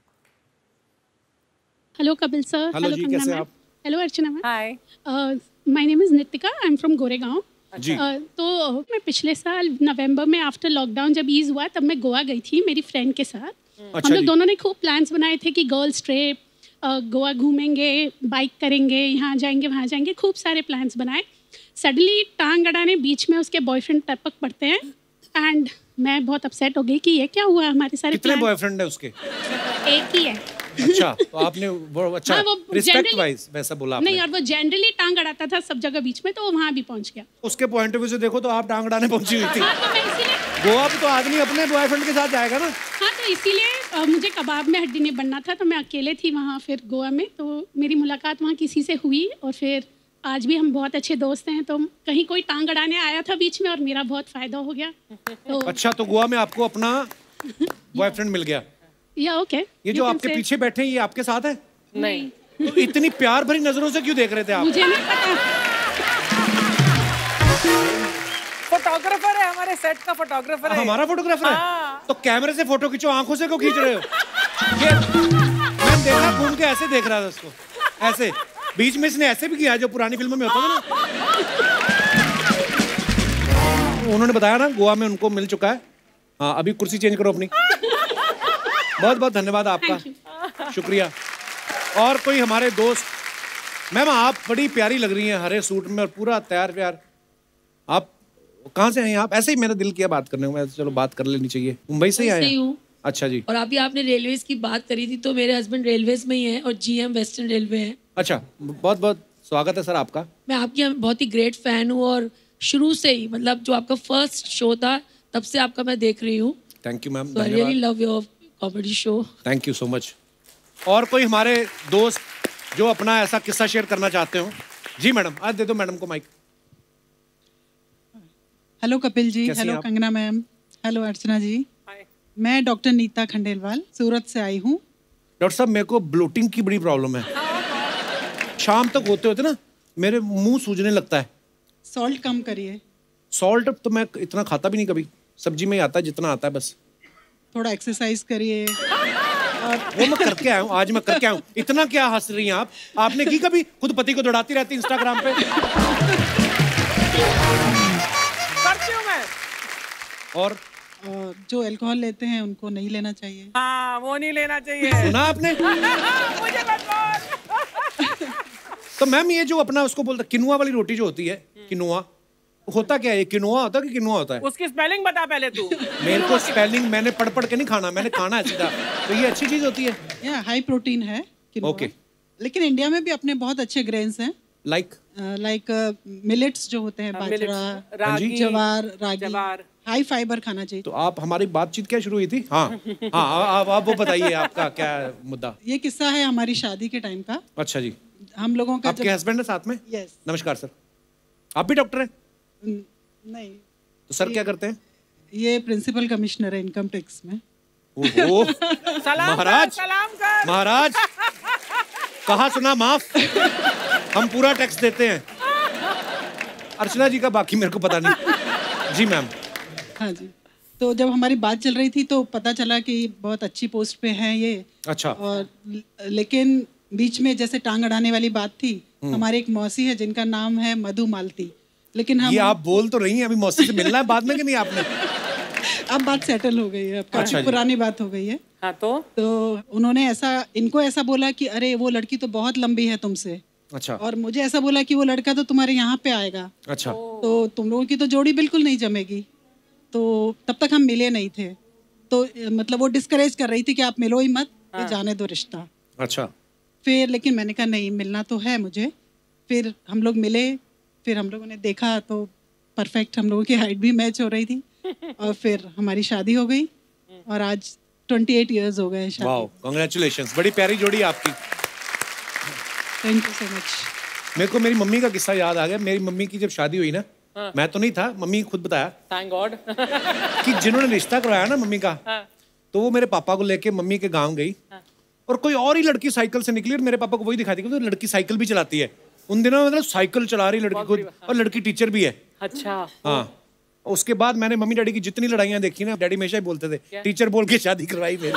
Hello Kapil sir. Hello जी, कैसे आप? Hello Archana ma'am. Hi. My name is Nitika, I am from Goregaon. जी। तो मैं पिछले साल नवंबर में आफ्टर लॉकडाउन जब ईज हुआ तब मैं गोवा गई थी मेरी फ्रेंड के साथ। अच्छा हम लोग जी। दोनों ने खूब प्लान्स बनाए थे कि गर्ल्स ट्रिप, गोवा घूमेंगे, बाइक करेंगे, यहाँ जाएंगे वहाँ जाएंगे, खूब सारे प्लान्स बनाए। सडनली टांग अड़ाने बीच में उसके बॉयफ्रेंड टपक पड़ते हैं एंड मैं बहुत अपसेट हो गई कि ये क्या हुआ, हमारे सारे कितने plans- बॉयफ्रेंड है उसके? एक ही है। अच्छा, तो आपने वो अच्छा हाँ, वो रिस्पेक्ट generally- वाइज वैसा बोला आपने। नहीं, और वो जनरली टांग अड़ाता था सब जगह बीच में, तो वो वहाँ भी पहुँच गया। उसके पॉइंट ऑफ व्यू से देखो तो आप टांग अड़ाने पहुंची हुई थी। हाँ, तो मैं इसीलिए गोवा पे तो आदमी अपने बॉयफ्रेंड के साथ जाएगा ना। हाँ, तो इसीलिए मुझे कबाब में हड्डी नहीं बनना था, तो मैं अकेले थी वहाँ फिर गोवा में। तो मेरी मुलाकात वहाँ किसी से हुई और फिर आज भी हम बहुत अच्छे दोस्त हैं। तो कहीं कोई टांग अड़ाने आया था बीच में और मेरा बहुत फायदा हो गया। तो अच्छा, तो गोवा में आपको अपना बॉयफ्रेंड मिल गया। या ओके। ये जो आपके पीछे बैठे हैं ये आपके साथ है? नहीं। तो इतनी प्यार भरी नजरों से क्यों देख रहे थे आप? मुझे नहीं पता। फोटोग्राफर है, हमारे सेट का फोटोग्राफर है। हमारा फोटोग्राफर है? हाँ। तो कैमरे से फोटो खींचो, आंखों से क्यों खींच रहे हो? ये मैंने देखा, घूम के ऐसे देख रहा था उसको, ऐसे बीच में इसने ऐसे भी किया जो पुरानी फिल्मों में होता था ना। उन्होंने बताया ना गोवा में उनको मिल चुका है। हाँ, अभी कुर्सी चेंज करो अपनी। बहुत बहुत धन्यवाद आपका, शुक्रिया। और कोई हमारे दोस्त? मैम आप बड़ी प्यारी लग रही हैं हरे सूट में और पूरा तैयार व्यार। आप कहाँ से हैं आप? ऐसे ही मेरा दिल किया बात करने को, चलो बात कर लेनी चाहिए। मुंबई से ही आए हैं? अच्छा जी। और अभी आपने रेलवेज की बात करी थी, तो मेरे हस्बैंड रेलवेज में ही हैं और जीएम वेस्टर्न रेलवे है। अच्छा, बहुत बहुत स्वागत है सर आपका। मैं आपकी बहुत ही ग्रेट फैन हूँ और शुरू से ही, मतलब जो आपका फर्स्ट शो था तब से आपका मैं देख रही हूँ। Thank you ma'am, I really love your comedy show. Thank you so much. और कोई हमारे दोस्त जो अपना ऐसा किस्सा शेयर करना चाहते हो? जी मैडम, आज दे दो मैडम को माइक। हेलो कपिल जी, कैसी हेलो हैं आप? Kangana ma'am, hello Archana ji. मैं डॉक्टर नीता खंडेलवाल सूरत से आई हूँ। डॉक्टर साहब, मेरे को ब्लोटिंग की बड़ी प्रॉब्लम है। शाम तक होते होते ना मेरे मुंह सूजने लगता है। सॉल्ट कम करिए। सॉल्ट तो मैं इतना खाता भी नहीं कभी, सब्जी में ही आता है जितना आता है बस। थोड़ा एक्सरसाइज करिए। वो मैं करके आया हूँ, आज मैं करके आया हूँ। इतना क्या हंस रही हैं आप? आपने की कभी? खुद पति को दौड़ाती रहती इंस्टाग्राम पे। करती हूँ मैं। और जो अल्कोहल लेते हैं उनको नहीं लेना चाहिए। हाँ, वो नहीं लेना चाहिए। सुना आपने? मुझे मत बोल। तो मैम ये जो अपना उसको बोलता किनुआ वाली रोटी जो होती है, किनुआ होता क्या है? किनुआ होता है कि किनुआ होता है? उसकी स्पेलिंग बता पहले तू। मेरे को स्पेलिंग मैंने पढ़ पढ़ के नहीं खाना, मैंने खाना है सीधा। तो ये अच्छी चीज होती है? या हाई प्रोटीन है किनुआ। ओके। लेकिन इंडिया में भी अपने बहुत अच्छे ग्रेन्स हैं। लाइक मिलेट्स जो होते हैं, बाजरा, रागी, जवार, रागी, हाई फाइबर खाना चाहिए। तो आप, हमारी बातचीत क्या शुरू हुई थी? हाँ हाँ, आप वो बताइए आपका क्या मुद्दा? ये किस्सा है हमारी शादी के टाइम का। अच्छा जी। हम लोगों का आपके हस्बैंड है साथ में? यस। नमस्कार सर, आप भी डॉक्टर हैं? नहीं। तो सर क्या करते हैं? ये प्रिंसिपल कमिश्नर है इनकम टैक्स में। ओहो, महाराज, सलाम कर। महाराज, कहा सुना माफ, हम पूरा टैक्स देते हैं। अर्चना जी का बाकी मेरे को पता नहीं। जी मैम। हाँ जी। तो जब हमारी बात चल रही थी तो पता चला कि बहुत अच्छी पोस्ट पे हैं ये। अच्छा। और लेकिन बीच में जैसे टांग अड़ाने वाली बात थी, हमारे एक मौसी है जिनका नाम है मधु मालती। लेकिन हम ये आप बोल तो रही हैं, अभी मौसी से मिलना है बाद में कि नहीं आपने? अब बात सेटल हो गई है, अब काफी अच्छा पुरानी बात हो गई है। हाँ, तो उन्होंने इनको ऐसा बोला कि अरे वो लड़की तो बहुत लंबी है तुमसे। अच्छा। और मुझे ऐसा बोला कि वो लड़का तो तुम्हारे यहाँ पे आएगा। अच्छा। तो तुम लोगों की तो जोड़ी बिल्कुल नहीं जमेगी। तो तब तक हम मिले नहीं थे, तो मतलब वो डिस्करेज कर रही थी कि आप मिलो ही मत, ये जाने दो रिश्ता। अच्छा। फिर लेकिन मैंने कहा नहीं, मिलना तो है मुझे। फिर हम लोग मिले, फिर हम लोगों ने देखा तो परफेक्ट हम लोगों की हाइट भी मैच हो रही थी। और फिर हमारी शादी हो गई और आज 28 इयर्स हो गए शादी। वाओ, कांग्रेचुलेशंस, बड़ी प्यारी जोड़ी आपकी। Thank you so much. मेरे को मेरी मम्मी का किस्सा याद आ गया। मेरी मम्मी की जब शादी हुई ना, मैं तो नहीं था, मम्मी खुद बताया थैंक गॉड कि जिन्होंने रिश्ता करवाया ना मम्मी का, तो वो मेरे पापा को लेके मम्मी के गांव गई और कोई और ही लड़की साइकिल से निकली और मेरे पापा को वही दिखा दी कि लड़की साइकिल भी चलाती है। उन दिनों मतलब साइकिल चला रही लड़की खुद, और लड़की टीचर भी है। अच्छा। हाँ, उसके बाद मैंने मम्मी डैडी की जितनी लड़ाइयाँ देखी ना, डैडी हमेशा ही बोलते थे टीचर बोल के शादी करवाई मेरी।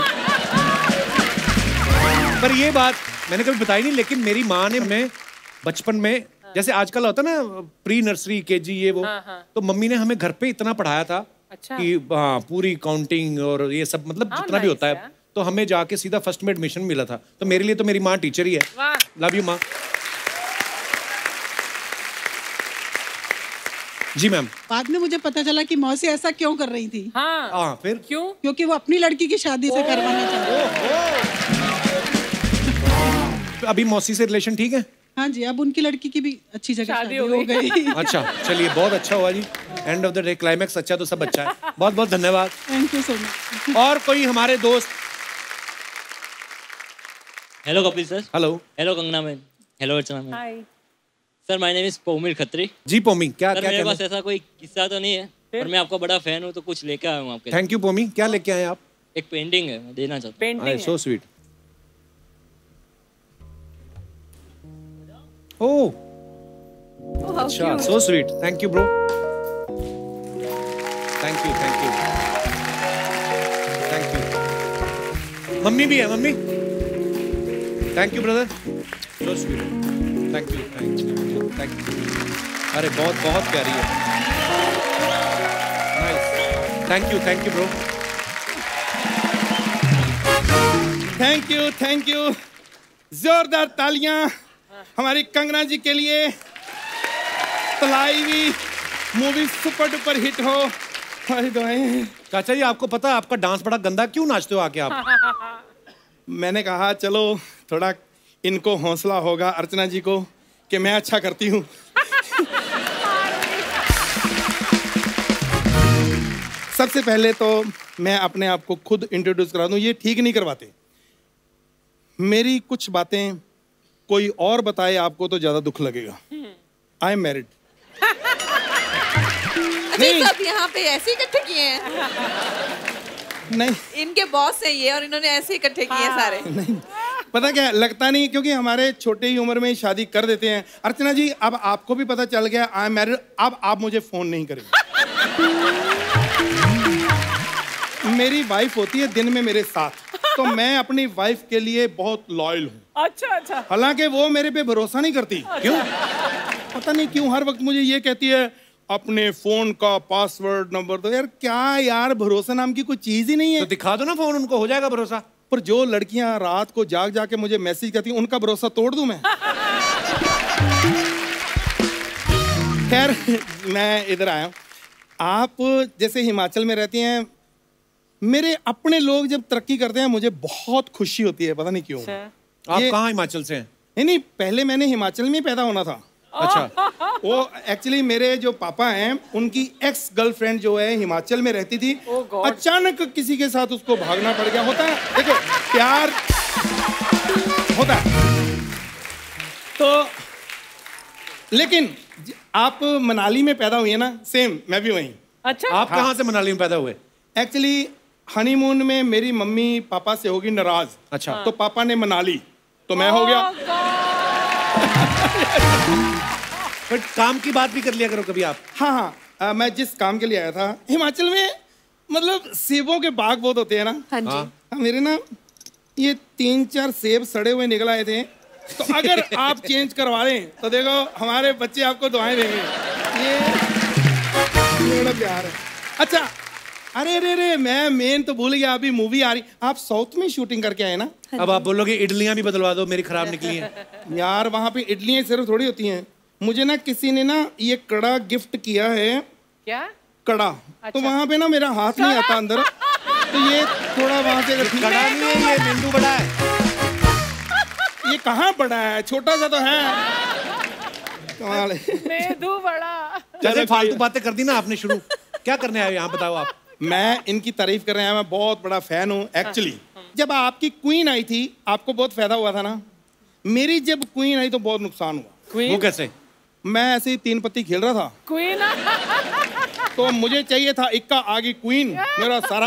पर ये बात मैंने कभी बताई नहीं, लेकिन मेरी माँ ने हमें बचपन में, जैसे आजकल होता ना प्री नर्सरी केजी ये वो, तो मम्मी ने हमें घर पे इतना पढ़ाया था कि हाँ पूरी काउंटिंग और ये सब मतलब जितना भी होता है, तो हमें जाके सीधा फर्स्ट में एडमिशन मिला था। तो मेरे लिए तो मेरी माँ टीचर ही है। लव यू माँ। जी मैम। बाद में मुझे पता चला कि मौसी ऐसा क्यों कर रही थी। हाँ फिर क्यों? क्योंकि वो अपनी लड़की की शादी से करवाना चाहती। अभी मौसी से रिलेशन ठीक है? हाँ जी, अब उनकी लड़की की भी अच्छी जगह शादी हो गई। अच्छा चलिए, बहुत अच्छा हुआ जी। End of the day climax अच्छा तो सब अच्छा है। बहुत बहुत धन्यवाद। Thank you so much. और कोई हमारे दोस्त? Hello Kapil sir. Hello. Hello Kangana ma'am. Hello Archana ma'am. Hi sir, my name is Pomil Khatri. जी पोमी, क्या सर, क्या मेरे पास ऐसा कोई किस्सा तो नहीं है, पर मैं आपका बड़ा फैन हूँ तो कुछ लेके आया हूँ आपके। Thank you Pomi. क्या लेके आए आप? एक पेंटिंग है, मैं देना चाहता हूँ। Painting so sweet. ओह अच्छा, so sweet. Thank you bro. Thank you thank you thank you. Mummy भी है, mummy. Thank you brother, so sweet. Thank you thank you thank you. अरे बहुत बहुत प्यारी है। Nice. Thank you bro. Thank you. जोरदार तालियां हमारी कंगना जी के लिए। तलाई हुई मूवी सुपर डुपर हिट हो, हमारी दुआएं। चाचा जी, आपको पता है आपका डांस बड़ा गंदा, क्यों नाचते हो आके आप? मैंने कहा चलो थोड़ा इनको हौसला होगा अर्चना जी को कि मैं अच्छा करती हूँ। सबसे पहले तो मैं अपने आप को खुद इंट्रोड्यूस करा दूं, ये ठीक नहीं करवाते। मेरी कुछ बातें कोई और बताए आपको तो ज्यादा दुख लगेगा। I am married. नहीं, सब यहाँ पे ऐसे इकट्ठे किए हैं। नहीं, इनके बॉस हैं ये, और इन्होंने ऐसे इकट्ठे किए हैं सारे। नहीं, पता क्या लगता नहीं, क्योंकि हमारे छोटे ही उम्र में ही शादी कर देते हैं। अर्चना जी, अब आपको भी पता चल गया आई एम मैरिड, अब आप मुझे फोन नहीं करेंगे। मेरी वाइफ होती है दिन में मेरे साथ, तो मैं अपनी वाइफ के लिए बहुत लॉयल हूँ। अच्छा। हालांकि वो मेरे पे भरोसा नहीं करती। क्यों? पता नहीं क्यों हर वक्त मुझे ये कहती है अपने फोन का पासवर्ड नंबर दो। यार क्या यार, भरोसा नाम की कोई चीज ही नहीं है। तो दिखा दो ना फोन, उनको हो जाएगा भरोसा। पर जो लड़कियां रात को जाग जाके मुझे मैसेज करती हैं, उनका भरोसा तोड़ दूं मैं? खैर, मैं इधर आया हूँ। आप जैसे हिमाचल में रहती हैं, मेरे अपने लोग जब तरक्की करते हैं मुझे बहुत खुशी होती है, पता नहीं क्यों। आप कहाँ हिमाचल से हैं? नहीं, पहले मैंने हिमाचल में पैदा होना था। अच्छा। वो एक्चुअली मेरे जो पापा हैं उनकी एक्स गर्लफ्रेंड जो है हिमाचल में रहती थी। अचानक किसी के साथ उसको भागना पड़ गया। होता है, देखो प्यार होता है। तो लेकिन आप मनाली में पैदा हुई है ना, सेम मैं भी वहीं। अच्छा। आप कहाँ से मनाली में पैदा हुए? एक्चुअली हनीमून में मेरी मम्मी पापा से होगी नाराज। अच्छा। तो पापा ने मनाली, तो मैं हो गया। बट काम की बात भी कर लिया करो कभी आप। हाँ, मैं जिस काम के लिए आया था हिमाचल में, मतलब सेबों के बाग बहुत होते हैं ना। हाँ जी। हाँ, मेरे ना ये 3-4 सेब सड़े हुए निकल आए थे, तो अगर आप चेंज करवा लें तो देखो हमारे बच्चे आपको दुआएं देंगे। ये बड़ा प्यार है। अच्छा, अरे मैं मेन तो भूल गया, अभी मूवी आ रही। आप साउथ में शूटिंग करके आए ना? अब आप बोलोगे इडलियां भी बदलवा दो, मेरी खराब निकली हैं। यार वहाँ पे इडलियां सिर्फ थोड़ी होती हैं। मुझे ना किसी ने ना ये कड़ा गिफ्ट किया है। क्या कड़ा? अच्छा। तो वहाँ पे ना मेरा हाथ नहीं आता अंदर, तो ये थोड़ा वहाँ से कड़ा नहीं है, ये मेंदू बड़ा है। ये कहाँ बड़ा है, छोटा सा तो है। कमाल है। मेंदू बड़ा। चले फालतू बातें कर दी ना आपने शुरू। क्या करने आए यहाँ बताओ आप? मैं इनकी तारीफ कर रहे हैं, मैं बहुत बड़ा फैन हूँ। एक्चुअली जब आपकी क्वीन आई थी आपको बहुत फायदा हुआ था ना, मेरी जब क्वीन आई तो बहुत नुकसान हुआ। वो कैसे? मैं ऐसे ही 3 पत्ती खेल रहा था क्वीन तो मुझे चाहिए था इक्का आगे क्वीन, मेरा सारा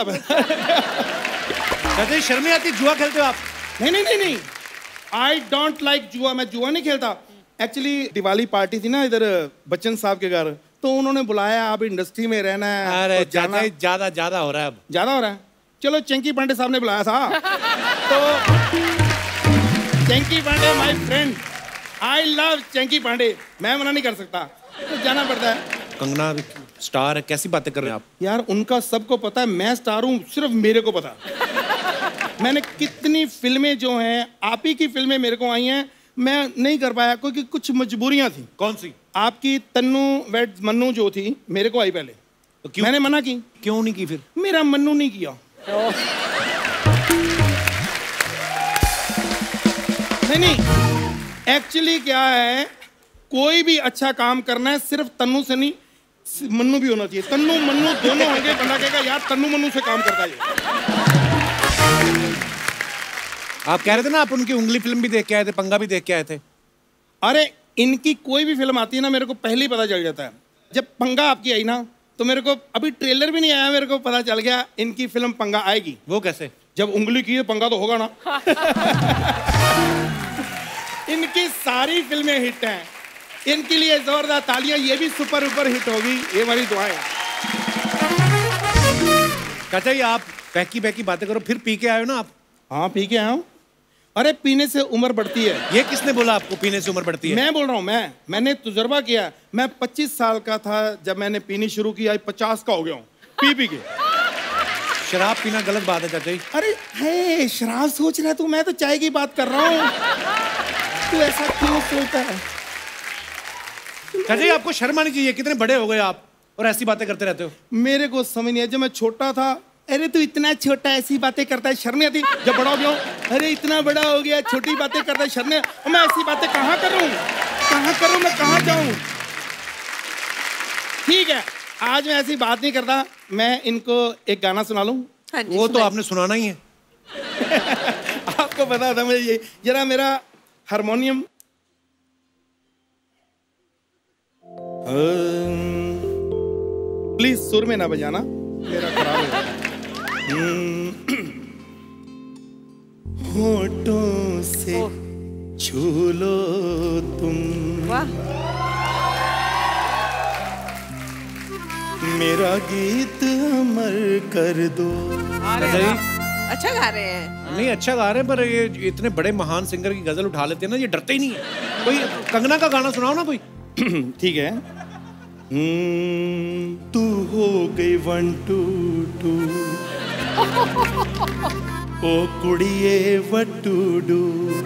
कहते शर्म नहीं आती, जुआ खेलते हो आप? नहीं, आई डोंट लाइक जुआ, मैं जुआ नहीं खेलता। एक्चुअली दिवाली पार्टी थी ना इधर बच्चन साहब के घर, तो उन्होंने बुलाया, आप इंडस्ट्री में रहना है। अरे तो जाना ज्यादा हो रहा है अब, ज्यादा हो रहा है। चलो चंकी पांडे साहब ने बुलाया था तो Chunky Panday my friend, I love Chunky Panday, मैं मना नहीं कर सकता, तो जाना पड़ता है। कंगना स्टार है, कैसी बातें कर रहे हैं आप? यार उनका सबको पता है मैं स्टार हूँ, सिर्फ मेरे को पता। मैंने कितनी फिल्में जो हैं, आप ही की फिल्में मेरे को आई हैं, मैं नहीं कर पाया क्योंकि कुछ मजबूरियां थी। कौन सी? आपकी तन्नू वेड मन्नू जो थी मेरे को आई पहले, तो क्यों? मैंने मना की। क्यों नहीं की फिर? मेरा मन्नू नहीं किया। नहीं, एक्चुअली क्या है, कोई भी अच्छा काम करना है सिर्फ तन्नू से नहीं, मन्नू भी होना चाहिए। तन्नू मन्नू दोनों होंगे, बंदा कहेगा यार तन्नू मन्नू से काम करता है। आप कह रहे थे ना आप उनकी उंगली फिल्म भी देख के आए थे, पंगा भी देख के आए थे। अरे इनकी कोई भी फिल्म आती है ना, मेरे को पहले ही पता चल जाता है। जब पंगा आपकी आई ना, तो मेरे को अभी ट्रेलर भी नहीं आया, मेरे को पता चल गया इनकी फिल्म पंगा आएगी। वो कैसे? जब उंगली की है पंगा तो होगा ना। इनकी सारी फिल्में हिट हैं, इनके लिए जोरदार तालियां, ये भी सुपर ऊपर हिट होगी, ये हमारी दुआएं। चाचा जी आप बहकी बातें करो, फिर पी के आए हो ना आप? हाँ पी के आया हूँ। अरे पीने से उम्र बढ़ती है। ये किसने बोला आपको पीने से उम्र बढ़ती है? मैं बोल रहा हूँ, मैंने तजुर्बा किया। मैं 25 साल का था जब मैंने पीनी शुरू की, आज 50 का हो गया हूँ पी के। शराब पीना गलत बात है चाचा जी। अरे है शराब सोच रहा है तू, मैं तो चाय की बात कर रहा हूँ, तू ऐसा क्यों सोचता है? चाचा जी आपको शर्म आनी चाहिए, कितने बड़े हो गए आप और ऐसी बातें करते रहते हो। मेरे को समझ नहीं है, जब मैं छोटा था, अरे तू इतना छोटा ऐसी बातें करता है, शर्म नहीं आती? जब बड़ा हो गया, अरे इतना बड़ा हो गया छोटी बातें करता है, शर्म नहीं? मैं ऐसी बातें कहाँ करूँ, मैं कहाँ जाऊँ? ठीक है, आज मैं ऐसी बात नहीं करता, मैं इनको एक गाना सुना लूँ। हाँ जी, वो तो आपने सुनाना ही है। आपको पता था मुझे, ये जरा मेरा हारमोनियम प्लीज सुर में ना बजाना, मेरा खराब है। होठों से छू लो तुम, मेरा गीत अमर कर दो। अच्छा गा रहे हैं। नहीं अच्छा गा रहे हैं, पर ये इतने बड़े महान सिंगर की गजल उठा लेते हैं ना, ये डरते ही नहीं है। कोई कंगना का गाना सुनाओ ना कोई। ठीक है। तू हो गई 1 2 2 ओ कुड़िए वटूडू,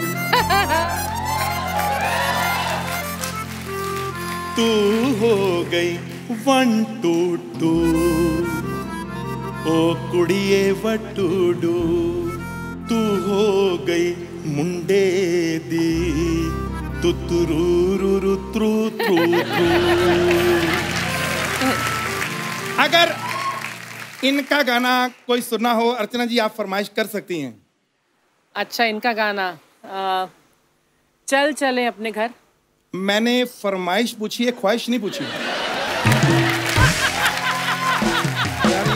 तू हो गई 1 2 2 ओ कुड़िए वटूडू, तू हो गई मुंडे दी तुतुरूरू त्रू त्रू त्रू। अगर इनका गाना कोई सुनना हो, अर्चना जी आप फरमाइश कर सकती हैं। अच्छा इनका गाना चल चले अपने घर। मैंने फरमाइश पूछी है, ख्वाहिश नहीं पूछी। यार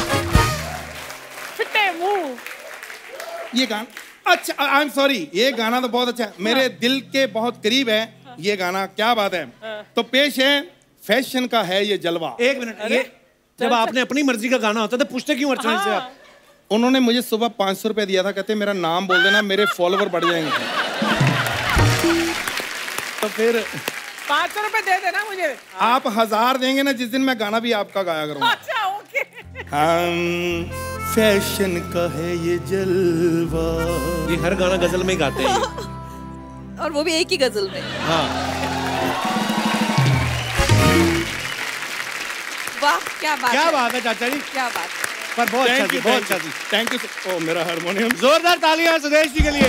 फिटे मुंह, ये गाना अच्छा, आई एम सॉरी, ये गाना तो बहुत अच्छा है, मेरे दिल के बहुत करीब है ये गाना, क्या बात है। तो पेश है फैशन का है ये जलवा। एक मिनट, ये जब आपने अपनी मर्जी का गाना होता तो पूछते क्यों अर्चना से आप? उन्होंने मुझे सुबह 500 रुपए दिया था, कहते मेरा नाम बोल देना, मेरे फॉलोवर बढ़ जाएंगे। तो फिर 500 रुपए दे देना मुझे। आप 1000 देंगे ना जिस दिन मैं गाना भी आपका गाया करूँगा। अच्छा ओके। हम फैशन का है ये जलवा। ये हर गाना गजल में ही गाते हैं। और वो भी एक ही गजल में। हाँ। वाह क्या बात है चाचा जी, क्या बात। पर बहुत अच्छा जी, बहुत अच्छा जी। Thank you. ओ मेरा हारमोनियम, जोरदार तालियां सुदेश जी के लिए।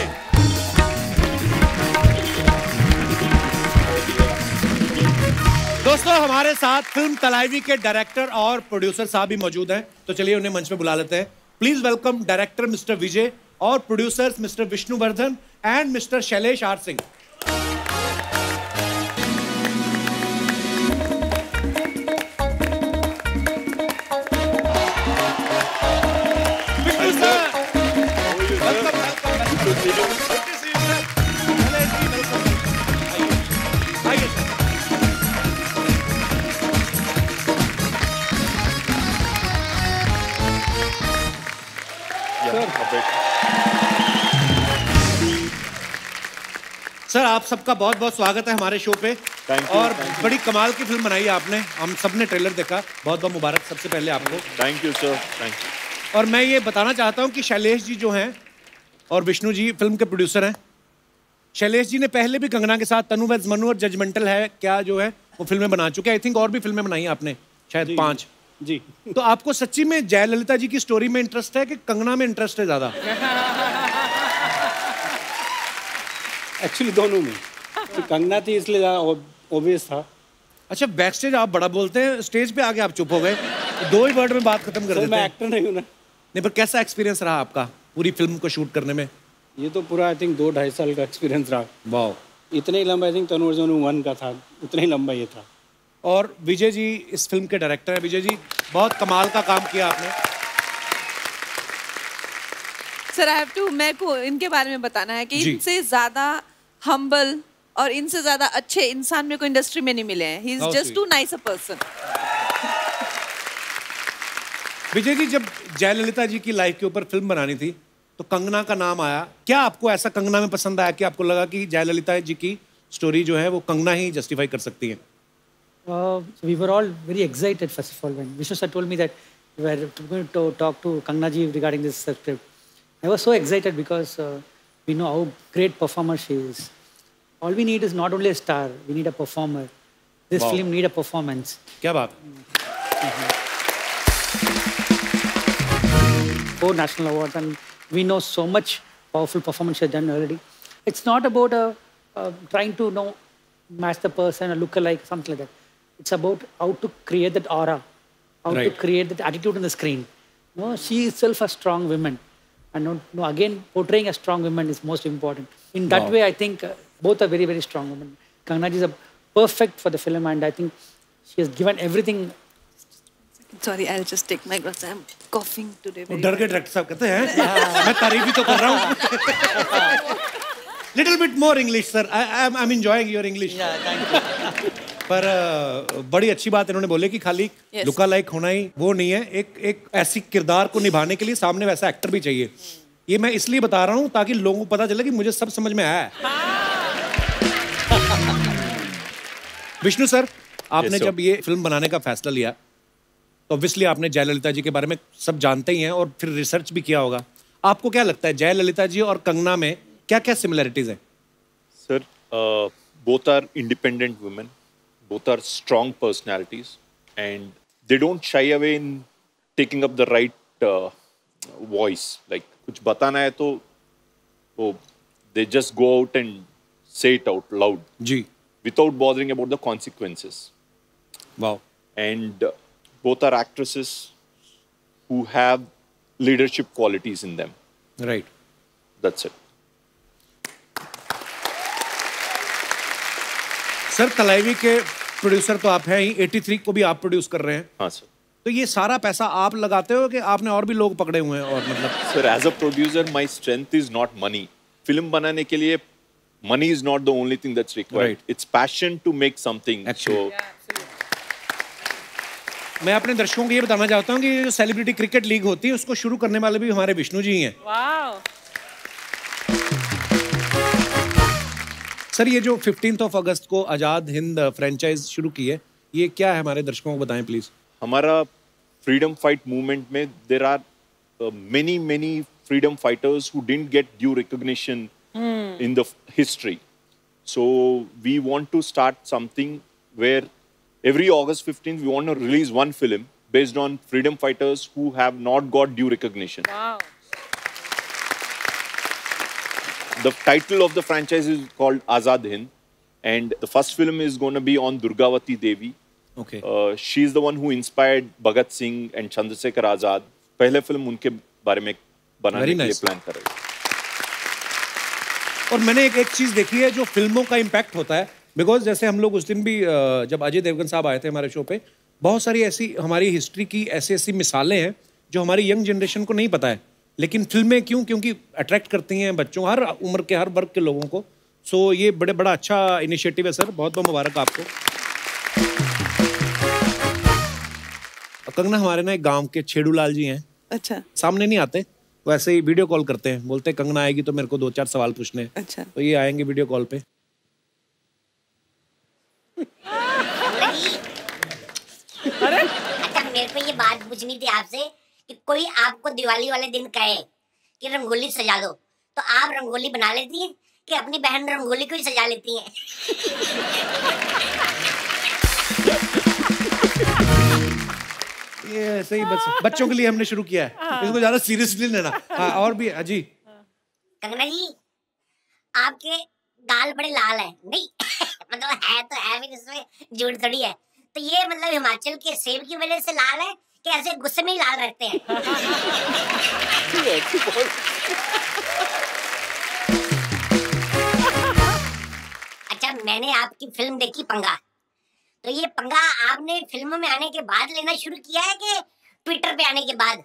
दोस्तों हमारे साथ फिल्म तलाइवी के डायरेक्टर और प्रोड्यूसर साहब भी मौजूद हैं, तो चलिए उन्हें मंच पे बुला लेते हैं। Please welcome director mister Vijay और producers mister Vishnuvardhan and mister Shailesh R Singh. Sir आप सबका बहुत बहुत स्वागत है हमारे शो पे। और बड़ी कमाल की फिल्म बनाई है आपने, हम सब ने ट्रेलर देखा, बहुत बहुत मुबारक सबसे पहले आपको। Thank you sir, thank you. और मैं ये बताना चाहता हूँ कि शैलेश जी जो हैं और विष्णु जी फिल्म के प्रोड्यूसर हैं। शैलेश जी ने पहले भी कंगना के साथ तनु वेड्स मनु और जजमेंटल है क्या जो है वो फिल्में बना चुके हैं। आई थिंक और भी फिल्में बनाई हैं आपने, शायद 5 जी। तो आपको सच्ची में जयललिता जी की स्टोरी में इंटरेस्ट है कि कंगना में इंटरेस्ट है ज्यादा? एक्चुअली दोनों में। तो कंगना थी इसलिए ऑब्वियस था। अच्छा, बैक स्टेज आप बड़ा बोलते हैं, स्टेज पे आके आप चुप हो गए, 2 ही वर्ड में बात खत्म कर देते हैं। मैं एक्टर नहीं हूँ ना। नहीं, पर कैसा एक्सपीरियंस रहा आपका पूरी फिल्म को शूट करने में? ये तो पूरा आई थिंक 2-2.5 साल का एक्सपीरियंस रहा। वाह, इतने ही लंबा आई थिंक तनु वर्जन 1 का था, उतना ही लंबा ये था। और विजय जी इस फिल्म के डायरेक्टर हैं। विजय जी बहुत कमाल का काम किया आपने। सर आई हैव टू, मेरे को इनके बारे में बताना है कि इनसे ज्यादा हम्बल और इनसे ज्यादा अच्छे इंसान मेरे को इंडस्ट्री में नहीं मिले हैं। He is just too nice a person. Vijay ji, जब जयललिता जी की लाइफ के ऊपर फिल्म बनानी थी तो कंगना का नाम आया, क्या आपको ऐसा कंगना में पसंद आया कि आपको लगा कि जयललिता जी की स्टोरी जो है वो कंगना ही जस्टिफाई कर सकती है? We were all very excited first of all when Vishnu sir told me that we were going to talk to Kangana ji regarding this script. I was so excited because we know how great performer she is. All we need is not only a star, we need a performer. This film need a performance. क्या बात? 4 national awards and we know so much powerful performance she has done already. It's not about trying to match the person or look alike, something like that. It's about how to create that aura, how to create that attitude on the screen. She is itself a strong woman. And again, portraying a strong woman is most important. In that way, I think both are very, very strong women. Kangana ji is perfect for the film and I think she has given everything. Sorry, I'll just take my glass. I'm coughing today. डर के director साहब कहते हैं मैं तारीफ ही तो कर रहा हूँ। Little bit more English, sir. I'm enjoying your English. Yeah, thank you. पर बड़ी अच्छी बात इन्होंने बोले कि खाली लुका लाइक होना ही वो नहीं है, एक ऐसी किरदार को निभाने के लिए सामने वैसा एक्टर भी चाहिए। ये मैं इसलिए बता रहा हूँ ताकि लोगों को पता चले कि मुझे सब समझ में आया है। विष्णु सर, आपने जब ये फिल्म बनाने का फैसला लिया तो ऑब्वियसली आपने जयललिता जी के बारे में सब जानते ही हैं और फिर रिसर्च भी किया होगा। आपको क्या लगता है जयललिता जी और कंगना में क्या क्या सिमिलरिटीज हैं? Sir, both are independent women, both are strong personalities, and they don't shy away in taking up the right voice. Like कुछ बताना है तो they just go out and say it out loud. जी. Without bothering about the consequences. Wow. And both are actresses who have leadership qualities in them. Right. That's it. Sir, Thalaivi के producer तो आप हैं ही, 83 को भी आप प्रोड्यूस कर रहे हैं। हाँ सर। तो ये सारा पैसा आप लगाते हो कि आपने और भी लोग पकड़े हुए हैं? और मतलब sir, as a producer my strength is not money. Film बनाने के लिए money is not the only thing that's required. Right. It's passion to make something. Actually. मैं अपने दर्शकों को ये बताना चाहता हूँ कि जो सेलिब्रिटी क्रिकेट लीग होती है उसको शुरू करने वाले भी हमारे विष्णु जी ही हैं। वाह। सर, ये जो 15 अगस्त को आजाद हिंद फ्रेंचाइज शुरू की है, ये क्या है हमारे दर्शकों को बताएं प्लीज। हमारा फ्रीडम फाइट मूवमेंट में there are many freedom fighters who didn't get due recognition in the history. So we want to start something where every August 15th we want to release one film based on freedom fighters who have not got due recognition. Wow. The title of the franchise is called Azad Hind, and the first film is going to be on Durgavati Devi. Okay. She is the one who inspired Bhagat Singh and Chandrasekhar Azad. पहले film उनके बारे में बनाने के लिए plan कर रहे हैं। और मैंने एक चीज देखी है जो फिल्मों का इम्पैक्ट होता है, बिकॉज जैसे हम लोग उस दिन भी जब अजय देवगन साहब आए थे हमारे शो पे, बहुत सारी ऐसी हमारी हिस्ट्री की ऐसी मिसालें हैं जो हमारी यंग जनरेशन को नहीं पता है। लेकिन फिल्में क्यों? क्योंकि अट्रैक्ट करती हैं बच्चों, हर उम्र के, हर वर्ग के लोगों को। सो ये बड़ा अच्छा इनिशिएटिव है सर, बहुत बहुत मुबारक आपको। कंगना, हमारे ना एक गांव के छेड़ू लाल जी हैं। अच्छा। सामने नहीं आते, वो ऐसे ही वीडियो कॉल करते हैं, बोलते हैं कंगना आएगी तो मेरे को 2-4 सवाल पूछने हैं। अच्छा। तो ये आएंगे वीडियो कॉल पे। अरे अच्छा, मेरे को ये बात पूछनी थी आपसे कि कोई आपको दिवाली वाले दिन कहे कि रंगोली सजा दो, तो आप रंगोली बना लेती हैं कि अपनी बहन रंगोली को ही सजा लेती हैं? ये ऐसे ही बच्चों के लिए हमने शुरू किया है, इसको ज्यादा सीरियसली लेना। हाँ, और भी अजी। कंगना जी, आपके गाल बड़े लाल हैं। नहीं मतलब है तो है भी, इसमें झूठ थोड़ी है। तो ये मतलब हिमाचल के सेब की वजह से लाल है कि ऐसे गुस्से में ही लाल रहते हैं? अच्छा, मैंने आपकी फिल्म देखी पंगा। तो ये पंगा आपने फिल्मों में आने के बाद लेना शुरू किया है कि ट्विटर पे आने के बाद?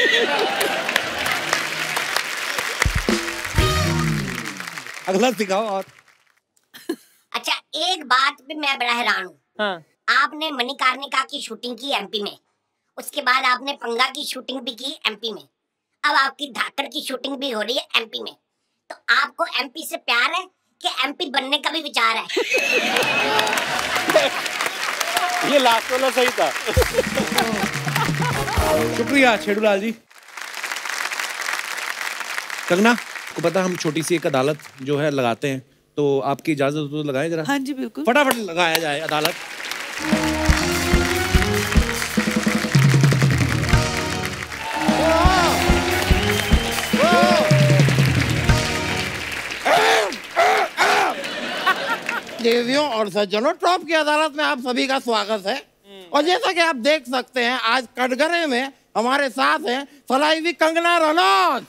अगला दिखाओ। और अच्छा, एक बात पे मैं बड़ा हैरान हूँ। हाँ। आपने मणिकर्णिका की शूटिंग की एमपी में, उसके बाद आपने पंगा की शूटिंग भी की एमपी में, अब आपकी धाकड़ की शूटिंग भी हो रही है एमपी में। तो आपको एमपी से प्यार है कि एमपी बनने का भी विचार है? ये लास्ट वाला सही था। शुक्रिया छेड़ूलाल जी। कंगना को पता, हम छोटी सी एक अदालत जो है लगाते हैं, तो आपकी इजाजत हो तो लगाएं जरा। हाँ जी बिल्कुल, फटाफट लगाया जाए अदालत। देवियों और सज्जनों, टॉप की अदालत में आप सभी का स्वागत है। और जैसा कि आप देख सकते हैं, आज कटघरे में हमारे साथ हैं सलाइवी कंगना रनौत।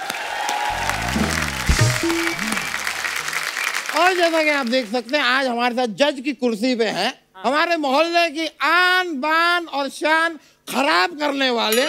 और जैसा कि आप देख सकते हैं, आज हमारे साथ जज की कुर्सी पे हैं हमारे मोहल्ले की आन बान और शान खराब करने वाले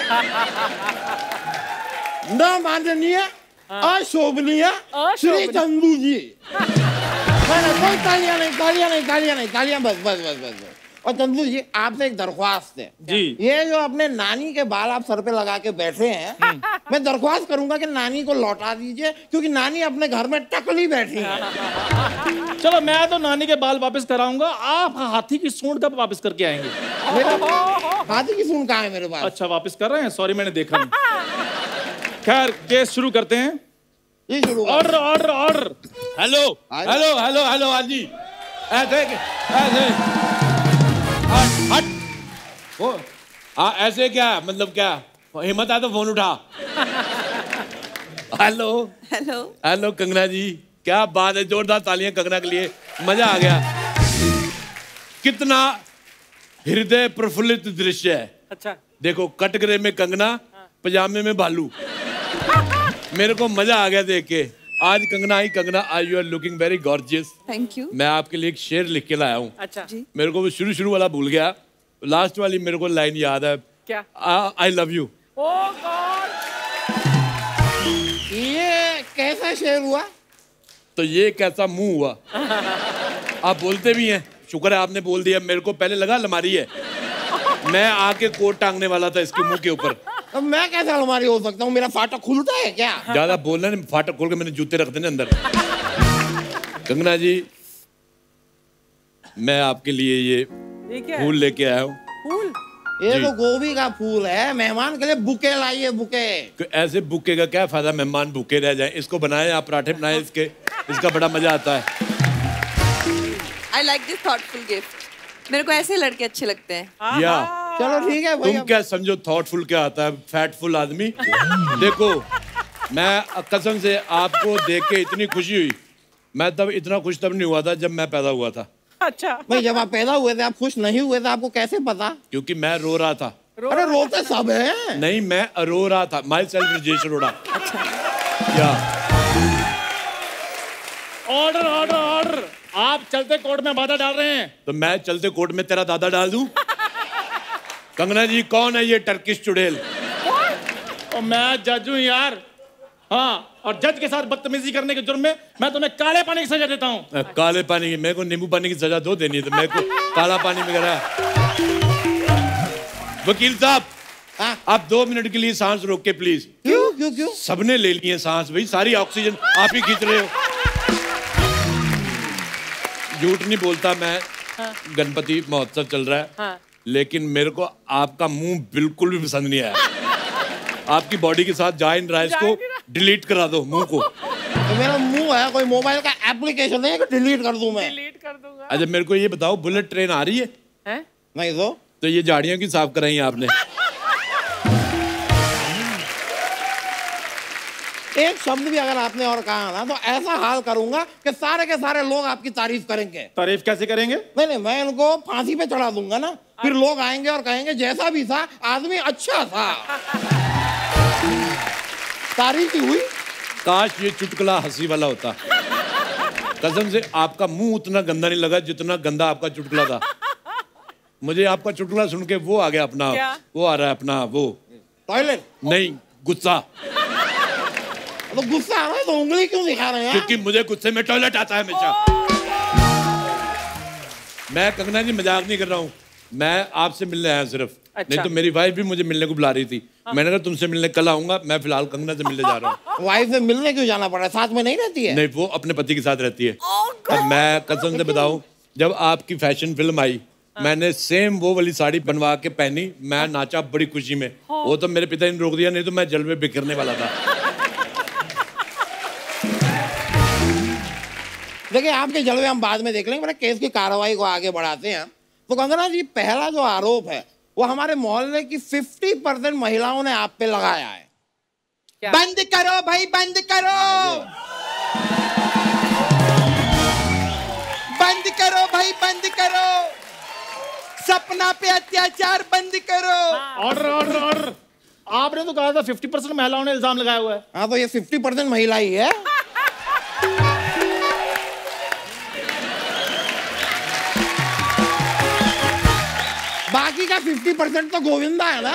न माननीय अशोभनीय श्री चंदू जी। कोई तालियां नहीं, तालियां नहीं, तालियां नहीं, तालियां बस बस बस बस बस। और चंदू जी, आपसे एक दरख्वास्त है जी। ये जो अपने नानी के बाल आप सर पे लगा के बैठे हैं, मैं दरख्वास्त करूंगा कि नानी को लौटा दीजिए, क्योंकि नानी अपने घर में टकली बैठी है। चलो, मैं तो नानी के बाल वापस कराऊंगा, आप हाथी की सूंड कब वापस करके आएंगे? हाथी की सूंड कहाँ है मेरे पास? अच्छा, वापस कर रहे हैं, सॉरी मैंने देखा नहीं। खैर, केस शुरू करते हैं। ये शुरू। Order order order. Hello hello hello hello आजी, ऐसे हट वो, हाँ ऐसे क्या मतलब, क्या हिम्मत है तो फोन उठा। Hello hello hello Kangana ji, क्या बात है, जोरदार तालियां कंगना के लिए, मजा आ गया। कितना हृदय प्रफुल्लित दृश्य है। अच्छा, देखो, कटघरे में कंगना, पजामे में भालू। मेरे को मजा आ गया देख के। आज कंगना आई, कंगना आई, you are looking very gorgeous. Thank you. मैं आपके लिए एक शेर लिख के लाया हूँ। अच्छा जी। मेरे को वो शुरू वाला भूल गया, लास्ट वाली मेरे को लाइन याद है। क्या? I love you. Oh god, ये कैसा शेर हुआ? तो ये कैसा मुंह हुआ? आप बोलते भी हैं, शुक्र है आपने बोल दिया। मेरे को पहले लगा अलमारी है, मैं आके कोट टांगने वाला था इसके मुंह के ऊपर। अब मैं कैसे अलमारी हो सकता हूँ? मेरा फाटक खुलता है क्या? ज्यादा बोलना नहीं, फाटक खोल के मैंने जूते रख देने अंदर। कंगना जी, मैं आपके लिए ये फूल लेके आया हूँ। फूल? ये तो गोभी का फूल है, मेहमान के लिए बुके लाइए, बुके। ऐसे बुके का क्या फायदा, मेहमान भूखे रह जाएं। इसको बनाए, आप पराठे बनाए इसके, इसका बड़ा मजा आता है। I like this thoughtful gift. मेरे को ऐसे लड़के अच्छे लगते हैं। या चलो ठीक है भाई। तुम क्या समझो थॉटफुल क्या आता है? फैटफुल आदमी। देखो, मैं कसम से आपको देख के इतनी खुशी हुई, मैं तब इतना खुश तब नहीं हुआ था जब मैं पैदा हुआ था। अच्छा भाई, जब आप पैदा हुए थे आप खुश नहीं हुए थे, आपको कैसे पता? क्योंकि मैं रो रहा था। अरे रोते सब है। नहीं, मैं रो रहा था। माई सेल्फ रिजेक्शन रोड़ा। या ऑर्डर ऑर्डर ऑर्डर। आप चलते कोर्ट में बाधा डाल रहे हैं। तो मैं चलते कोर्ट में तेरा दादा डाल दूं? कंगना जी, कौन है ये टर्किश चुड़ैल? और मैं जज हूँ यार। हाँ, और जज के साथ बदतमीजी करने के जुर्म में मैं तुम्हें काले पानी की सजा देता हूँ। काले पानी की? मेरे को नींबू पानी की सजा दो देनी है, तो मेरे को काला पानी वगैरह। वकील साहब, आप 2 मिनट के लिए सांस रोक के प्लीज। क्यों क्यों क्यों? सबने ले ली है सांस भाई, सारी ऑक्सीजन आप ही खींच रहे हो। झूठ नहीं बोलता मैं। गणपति महोत्सव चल रहा है, लेकिन मेरे को आपका मुंह बिल्कुल भी पसंद नहीं आया। आपकी बॉडी के साथ जा नहीं रहा है, इसको डिलीट करा दो मुंह को। तो मेरा मुंह है, कोई मोबाइल का एप्लीकेशन नहीं है कि डिलीट कर दूं मैं? डिलीट कर दूंगा। अच्छा मेरे को ये बताओ, बुलेट ट्रेन आ रही है? नहीं तो ये झाड़ियों की साफ कराई आपने? एक शब्द भी अगर आपने और कहा ना तो ऐसा हाल करूंगा कि सारे के सारे लोग आपकी तारीफ करेंगे। तारीफ कैसे करेंगे? नहीं, मैं इनको फांसी पे चढ़ा दूंगा ना, फिर लोग आएंगे और कहेंगे जैसा भी था आदमी अच्छा था। तारीफ ही हुई। काश ये चुटकुला हंसी वाला होता। कसम से आपका मुंह उतना गंदा नहीं लगा जितना गंदा आपका चुटकुला था। मुझे आपका चुटकुला सुन के वो आ गया अपना, वो आ रहा है अपना वो टॉयलेट नहीं, गुस्सा। तो गुस्सा आ रहा है तो उंगली क्यों दिखा रहे हैं? क्योंकि मुझे गुस्से में टॉयलेट आता है हमेशा। मैं कंगना जी मजाक नहीं कर रहा हूँ, मैं आपसे मिलने आया सिर्फ। नहीं तो मेरी वाइफ भी मुझे मिलने को बुला रही थी। मैंने कहा तुमसे मिलने कल आऊंगा, मैं फिलहाल कंगना से मिलने जा रहा हूँ। वाइफ से मिलने क्यों जाना पड़ा? साथ में नहीं रहती है? नहीं, वो अपने पति के साथ रहती है। और मैं कसम से बताऊं, जब आपकी फैशन फिल्म आई, मैंने सेम वो वाली साड़ी बनवा के पहनी, मैं नाचा बड़ी खुशी में। वो तो मेरे पिता ने रोक दिया, नहीं तो मैं जल में बिखरने वाला था। देखिए आपके जलवे हम बाद में देख लेंगे, केस की कार्रवाई को आगे बढ़ाते हैं। तो कंगना जी, पहला जो आरोप है वो हमारे मोहल्ले की 50% महिलाओं ने आप पे लगाया है। क्या? बंद करो भाई, बंद करो, बंद करो भाई, बंद करो। सपना पे अत्याचार बंद करो। Order order order. आपने तो कहा था 50% महिलाओं ने इल्जाम लगाया हुआ है। हाँ, तो ये 50% महिला ही है। बाकी का 50% तो गोविंदा है ना।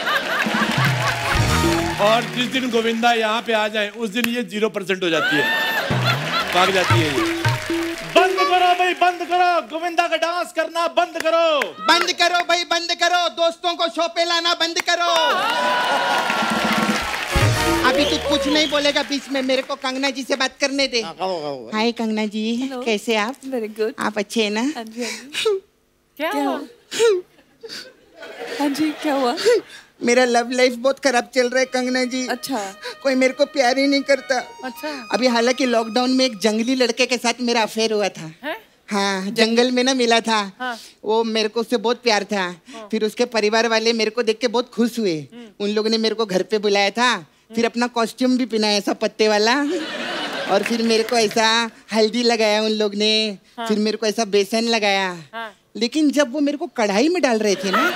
और जिस दिन गोविंदा यहाँ पे आ जाए उस दिन ये 0% हो जाती है, भाग जाती है ये। बंद करो भाई, बंद करो। गोविंदा का डांस करना बंद करो। बंद करो भाई, बंद करो। दोस्तों को शो पे लाना बंद करो। अभी तू कुछ नहीं बोलेगा बीच में, मेरे को कंगना जी से बात करने दे। हाय कंगना जी, कैसे आप? Very good. आप अच्छे हैं ना? क्या हुआ? हाँ जी, क्या हुआ? मेरा लव लाइफ बहुत खराब चल रहा है कंगना जी। अच्छा। कोई मेरे को प्यार ही नहीं करता। अच्छा। अभी हालांकि लॉकडाउन में एक जंगली लड़के के साथ मेरा अफेयर हुआ था। है? हाँ, जंगल में ना मिला था। हाँ। वो मेरे को उससे बहुत प्यार था। फिर उसके परिवार वाले मेरे को देख के बहुत खुश हुए। उन लोगों ने मेरे को घर पे बुलाया था, फिर अपना कॉस्ट्यूम भी पहनाया ऐसा पत्ते वाला, और फिर मेरे को ऐसा हल्दी लगाया उन लोग ने। फिर मेरे को ऐसा बेसन लगाया। लेकिन जब वो मेरे को कढ़ाई में डाल रहे थे ना,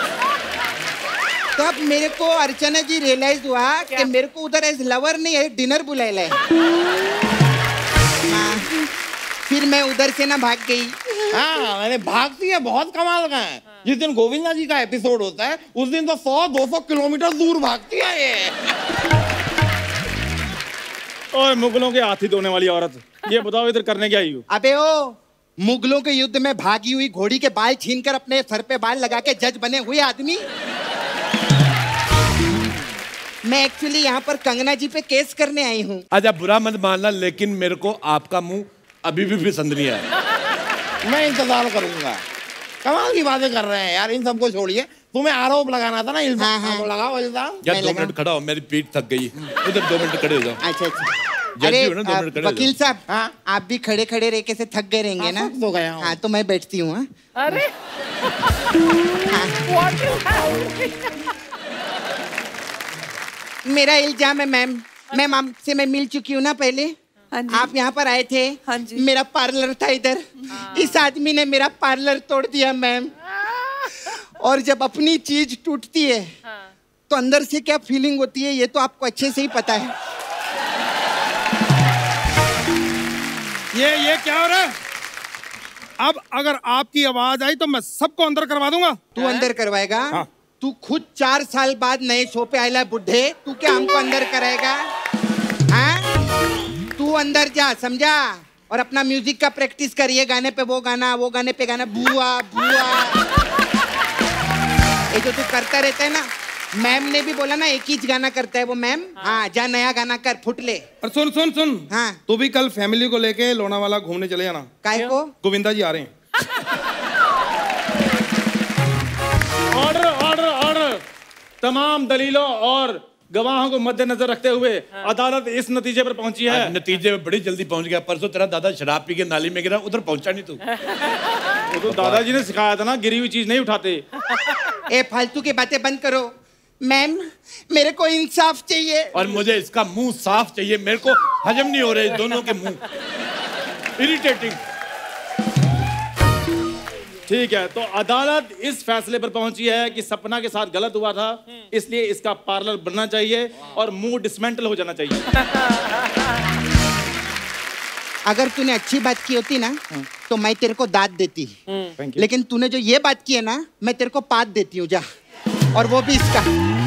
तब मेरे को अर्चना जी रियलाइज हुआ कि मेरे को उधर एज लवर नहीं है, डिनर बुलाया है। फिर मैं उधर से ना भाग गई। हाँ, मैंने भागती है बहुत कमाल का है। जिस दिन गोविंदा जी का एपिसोड होता है उस दिन तो 100-200 किलोमीटर दूर भागती है ये। ओए मुगलों के हाथी धोने वाली औरत, ये बताओ इधर करने क्या आई हो? अबे ओ, मुगलों के युद्ध में भागी हुई घोड़ी के बाल छीनकर अपने सर पे बाल लगा के जज बने हुए आदमी। मैं एक्चुअली यहाँ पर कंगना जी पे केस करने आई हूँ। अच्छा बुरा मत मानना, लेकिन मेरे को आपका मुंह अभी भी पसंद नहीं आया। मैं इंतजार करूंगा। कमाल की बातें कर रहे हैं यार, इन सबको छोड़िए। तुम्हें आरोप लगाना था ना, इल्जाम। हाँ, तो लगाओ इल्जाम। यार 2 मिनट खड़ा हो, मेरी पीठ थक गई। उधर 2 मिनट खड़े हो जाओ। अच्छा अच्छा। अरे वकील साहब, आप भी खड़े खड़े रह के से थक गए रहेंगे ना? तो गया हूँ। हाँ, तो मैं बैठती हूँ। अरे मेरा इल्जाम है मैम आपसे मैं मिल चुकी हूँ ना पहले। आप यहाँ पर आए थे। हाँ जी। मेरा पार्लर था इधर। इस आदमी ने मेरा पार्लर तोड़ दिया मैम। और जब अपनी चीज टूटती है तो अंदर से क्या फीलिंग होती है ये तो आपको अच्छे से ही पता है। ये क्या हो रहा है? अब अगर आपकी आवाज आई तो मैं सबको अंदर करवा दूंगा। तू अंदर करवाएगा? हाँ। तू खुद 4 साल बाद नए शो पे आयला बुढ़े, तू क्या हमको अंदर करेगा? हाँ, तू अंदर जा, समझा? और अपना म्यूजिक का प्रैक्टिस करिए, गाने पे वो गाना, वो गाने पे गाना, बुआ बुआ। ये जो तू करता रहता है ना, मैम ने भी बोला ना एक ही गाना करता है वो मैम। हाँ, जा नया गाना कर, फुटले। और सुन सुन सुन, हाँ, तू भी कल फैमिली को लेके लोनावाला घूमने चले जाना। काय को? गोविंदा जी आ रहे हैं। Order order order. तमाम दलीलों और गवाहों को मद्देनजर रखते हुए अदालत इस नतीजे पर पहुंची है। नतीजे में बड़ी जल्दी पहुंच गया। परसों तेरा दादा शराब पी के नाली में गिरा, उधर पहुंचा नहीं तू। वो तो दादाजी ने सिखाया था ना, गिरी हुई चीज नहीं उठाते। ए फालतू की बातें बंद करो। मैम, मेरे को इंसाफ चाहिए। और मुझे इसका मुंह साफ चाहिए, मेरे को हजम नहीं हो रहे दोनों के मुंह, इरिटेटिंग। ठीक है, तो अदालत इस फैसले पर पहुंची है कि सपना के साथ गलत हुआ था, इसलिए इसका पार्लर बनना चाहिए और मुंह डिसमेंटल हो जाना चाहिए। अगर तूने अच्छी बात की होती ना तो मैं तेरे को दाद देती, लेकिन तूने जो ये बात की है ना, मैं तेरे को पाद देती हूँ, जा। और वो भी इसका।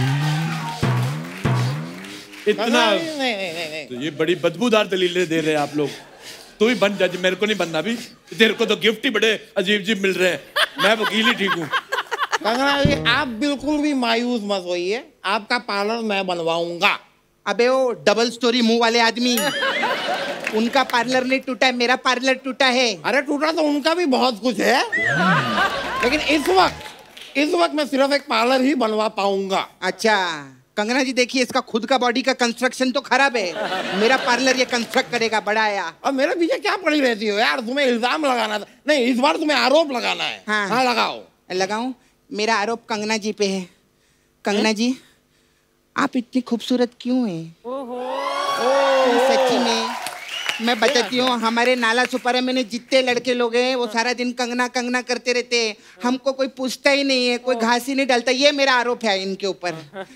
इतना तो ये बड़ी बदबूदार दलीलें दे रहे हैं आप लोग। तू ही बन जज, मेरे को नहीं बनना भी। तेरे को तो गिफ्ट ही बड़े अजीब अजीब मिल रहे हैं, मैं वकील ही ठीक हूँ। कंगना जी, आप बिल्कुल भी मायूस मत होइए, आपका पार्लर मैं बनवाऊंगा। अबे वो डबल स्टोरी मुंह वाले आदमी, उनका पार्लर नहीं टूटा है, मेरा पार्लर टूटा है। अरे टूटा तो उनका भी बहुत कुछ है, लेकिन इस वक्त मैं सिर्फ एक पार्लर ही बनवा पाऊंगा। अच्छा कंगना जी, देखिए इसका खुद का बॉडी का कंस्ट्रक्शन तो खराब है, मेरा पार्लर ये कंस्ट्रक्ट करेगा, बड़ा आया। अब मेरे पीछे क्या पड़ी रहती हो यार? तुम्हें इल्जाम लगाना था, नहीं इस बार तुम्हें आरोप लगाना है। हाँ लगाओ। लगाऊं? मेरा आरोप कंगना जी पे है। कंगना जी, आप इतनी खूबसूरत क्यों हैं? सच्ची में मैं बताती हूँ, हमारे नाला सुपारा में जितने लड़के लोग हैं वो सारा दिन कंगना कंगना करते रहते हैं, हमको कोई पूछता ही नहीं है, कोई घास ही नहीं डालता। ये मेरा आरोप है इनके ऊपर।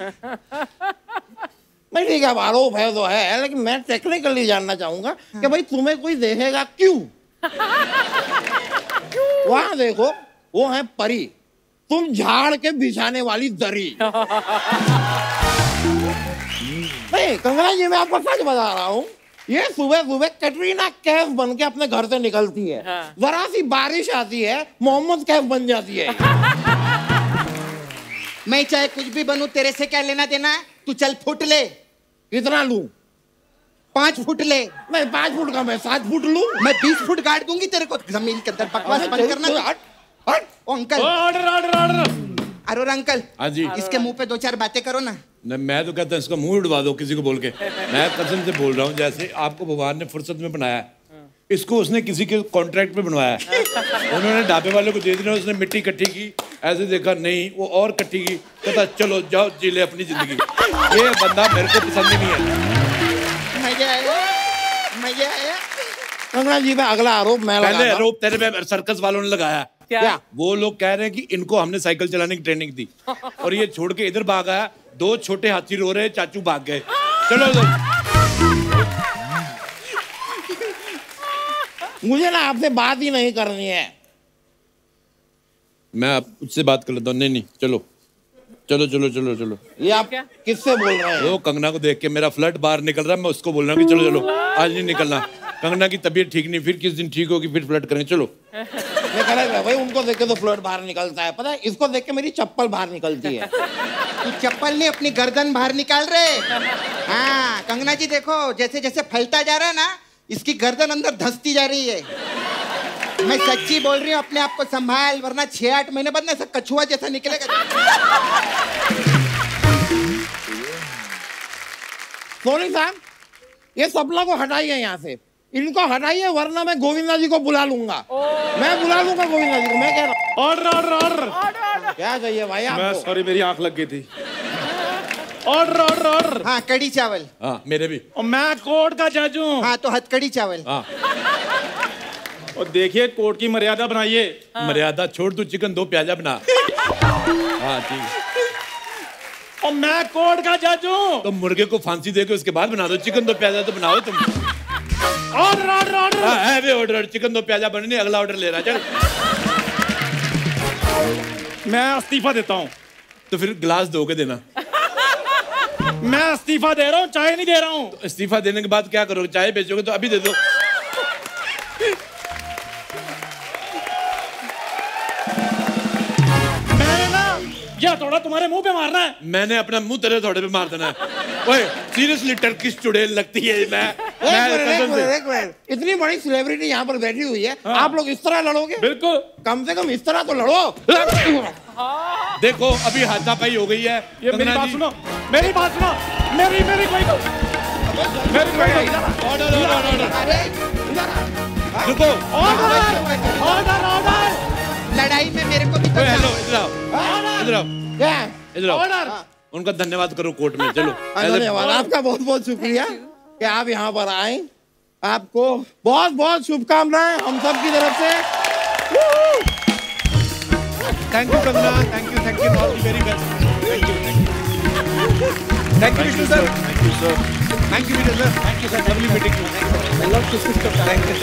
नहीं ठीक है, आरोप है तो है, लेकिन मैं टेक्निकली जानना चाहूंगा कि भाई तुम्हें कोई देखेगा क्यों? वहां देखो, वो है परी, तुम झाड़ के बिछाने वाली दरी। नहीं कंगना जी, मैं आपको सच बता रहा हूँ, ये सुबह सुबह कैटरीना कैफ बन के अपने घर से निकलती है, जरा सी बारिश आती है मोहम्मद कैफ बन जाती है। मैं चाहे कुछ भी बनूं, तेरे से क्या लेना देना है? तू चल फुट ले। कितना लूं? 5 फुट ले। मैं 5 फुट का मैं 7 फुट लूं। मैं 20 फुट गाड़ दूंगी तेरे को जमीन के अंदर। बकवास बंद करना। ओ अंकल, ऑर्डर ऑर्डर ऑर्डर। अरे अंकल, हाँ जी, इसके मुंह पे 2-4 बातें करो ना। मैं तो कहता हूँ इसका मुंह उड़वा दो किसी को बोल के। मैं कसम से बोल रहा हूँ, जैसे आपको भगवान ने फुर्सत में बनाया, इसको उसने किसी के कॉन्ट्रैक्ट पे बनवाया। उन्होंने ढाबे वाले को दे दिया, उसने मिट्टी इकट्ठी की, ऐसे देखा नहीं, वो और इकट्ठी की, कहता चलो जाओ जी ले अपनी जिंदगी। ये बंदा मेरे को पसंद ही नहीं है। मजा आया, मजा आया। कंगना जी, मैं अगला आरोप मैं पहले आरोप तेरे पे सर्कस वालों ने लगाया। क्या? वो लोग कह रहे हैं कि इनको हमने साइकिल चलाने की ट्रेनिंग दी और ये छोड़ के इधर भाग आया। 2 छोटे हाथी रो रहे, चाचू भाग गए। चलो मुझे ना आपसे बात ही नहीं करनी है। मैं उससे बात कर लेता हूँ। नहीं चलो चलो चलो चलो चलो। ये आप किससे बोल रहे हैं? वो कंगना को देख के मेरा फ्लर्ट बाहर निकल रहा है, मैं उसको बोल रहा हूँ कि चलो चलो, आज नहीं निकलना। कंगना की तबीयत ठीक नहीं, फिर किस दिन ठीक होगी फिर फ्लर्ट करेंगे, चलो। ये करेगा भाई, उनको देख के तो फ्लर्ट बाहर निकलता है, पता है? इसको देख के मेरी चप्पल बाहर निकलती है। तू चप्पल नहीं, अपनी गर्दन बाहर निकाल रहे। हाँ कंगना जी, देखो जैसे जैसे फैलता जा रहा है ना, इसकी गर्दन अंदर धंसती जा रही है। मैं सच्ची बोल रही हूँ, अपने आप को संभाल, वरना 6-8 महीने बाद ना ऐसा कछुआ जैसा निकलेगा। सोनी साहब, ये सपना को हटाइए यहाँ से, इनको हटाइए, वरना मैं गोविंदा जी को बुला लूंगा। मैं बुला लूंगा गोविंदा जी को, मैं कह रहा हूँ। Order order order. क्या चाहिए भाई आपको? मैं सॉरी, मेरी आंख लग गई थी। Order order order. हाँ कड़ी चावल। हाँ मेरे भी। और मैं कोर्ट का जज हूँ। हाँ तो हथकड़ी चावल। हाँ। और देखिए कोर्ट की मर्यादा बनाइए। मर्यादा छोड़, तू चिकन 2 प्याजा बना। हाँ ठीक है। और मैं कोर्ट का जज हूँ। तो मुर्गे को फांसी देके उसके बाद बना दो, चिकन 2 प्याजा तो बनाओ तुम। Order order order. है वे ऑर्डर, चिकन 2 प्याजा बनने, अगला ऑर्डर ले रहा। चल मैं इस्तीफा देता हूँ। तो फिर गिलास धो के देना। मैं इस्तीफा दे रहा हूँ, चाय नहीं दे रहा हूँ। तो इस्तीफा देने के बाद क्या करोगे? चाय बेचोगे तो अभी दे दो। मैंने ना ये थोड़ा तुम्हारे मुंह पे मारना है। मैंने अपना मुंह तेरे थोड़े पे मार देना है। ओए सीरियसली टर्किश चुड़ैल लगती है। एक मिनट, इतनी बड़ी सेलिब्रिटी यहाँ पर बैठी हुई है, आप लोग इस तरह लड़ोगे? बिल्कुल, कम से कम इस तरह तो लड़ो। देखो अभी हाथापाई हो गई है। ये मेरी बात सुनो, मेरी बात सुनो, मेरी कोई ऑर्डर रुको, ऑर्डर। लड़ाई में मेरे को भी तो हेलो, इधर आओ, इधर आओ। उनका धन्यवाद करो कोर्ट में। चलो धन्यवाद, आपका बहुत बहुत शुक्रिया कि आप यहाँ पर आए। आपको बहुत बहुत शुभकामनाएं हम सब की तरफ से। Thank you Kangana, thank you all the very best. Thank you Vishnu sir, thank you sir, thank you Vijay sir, thank you sir, lovely meeting you, I love to sister, thank you.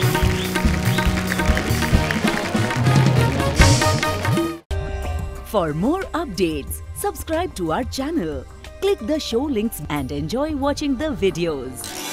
For more updates, subscribe to our channel, click the show links and enjoy watching the videos.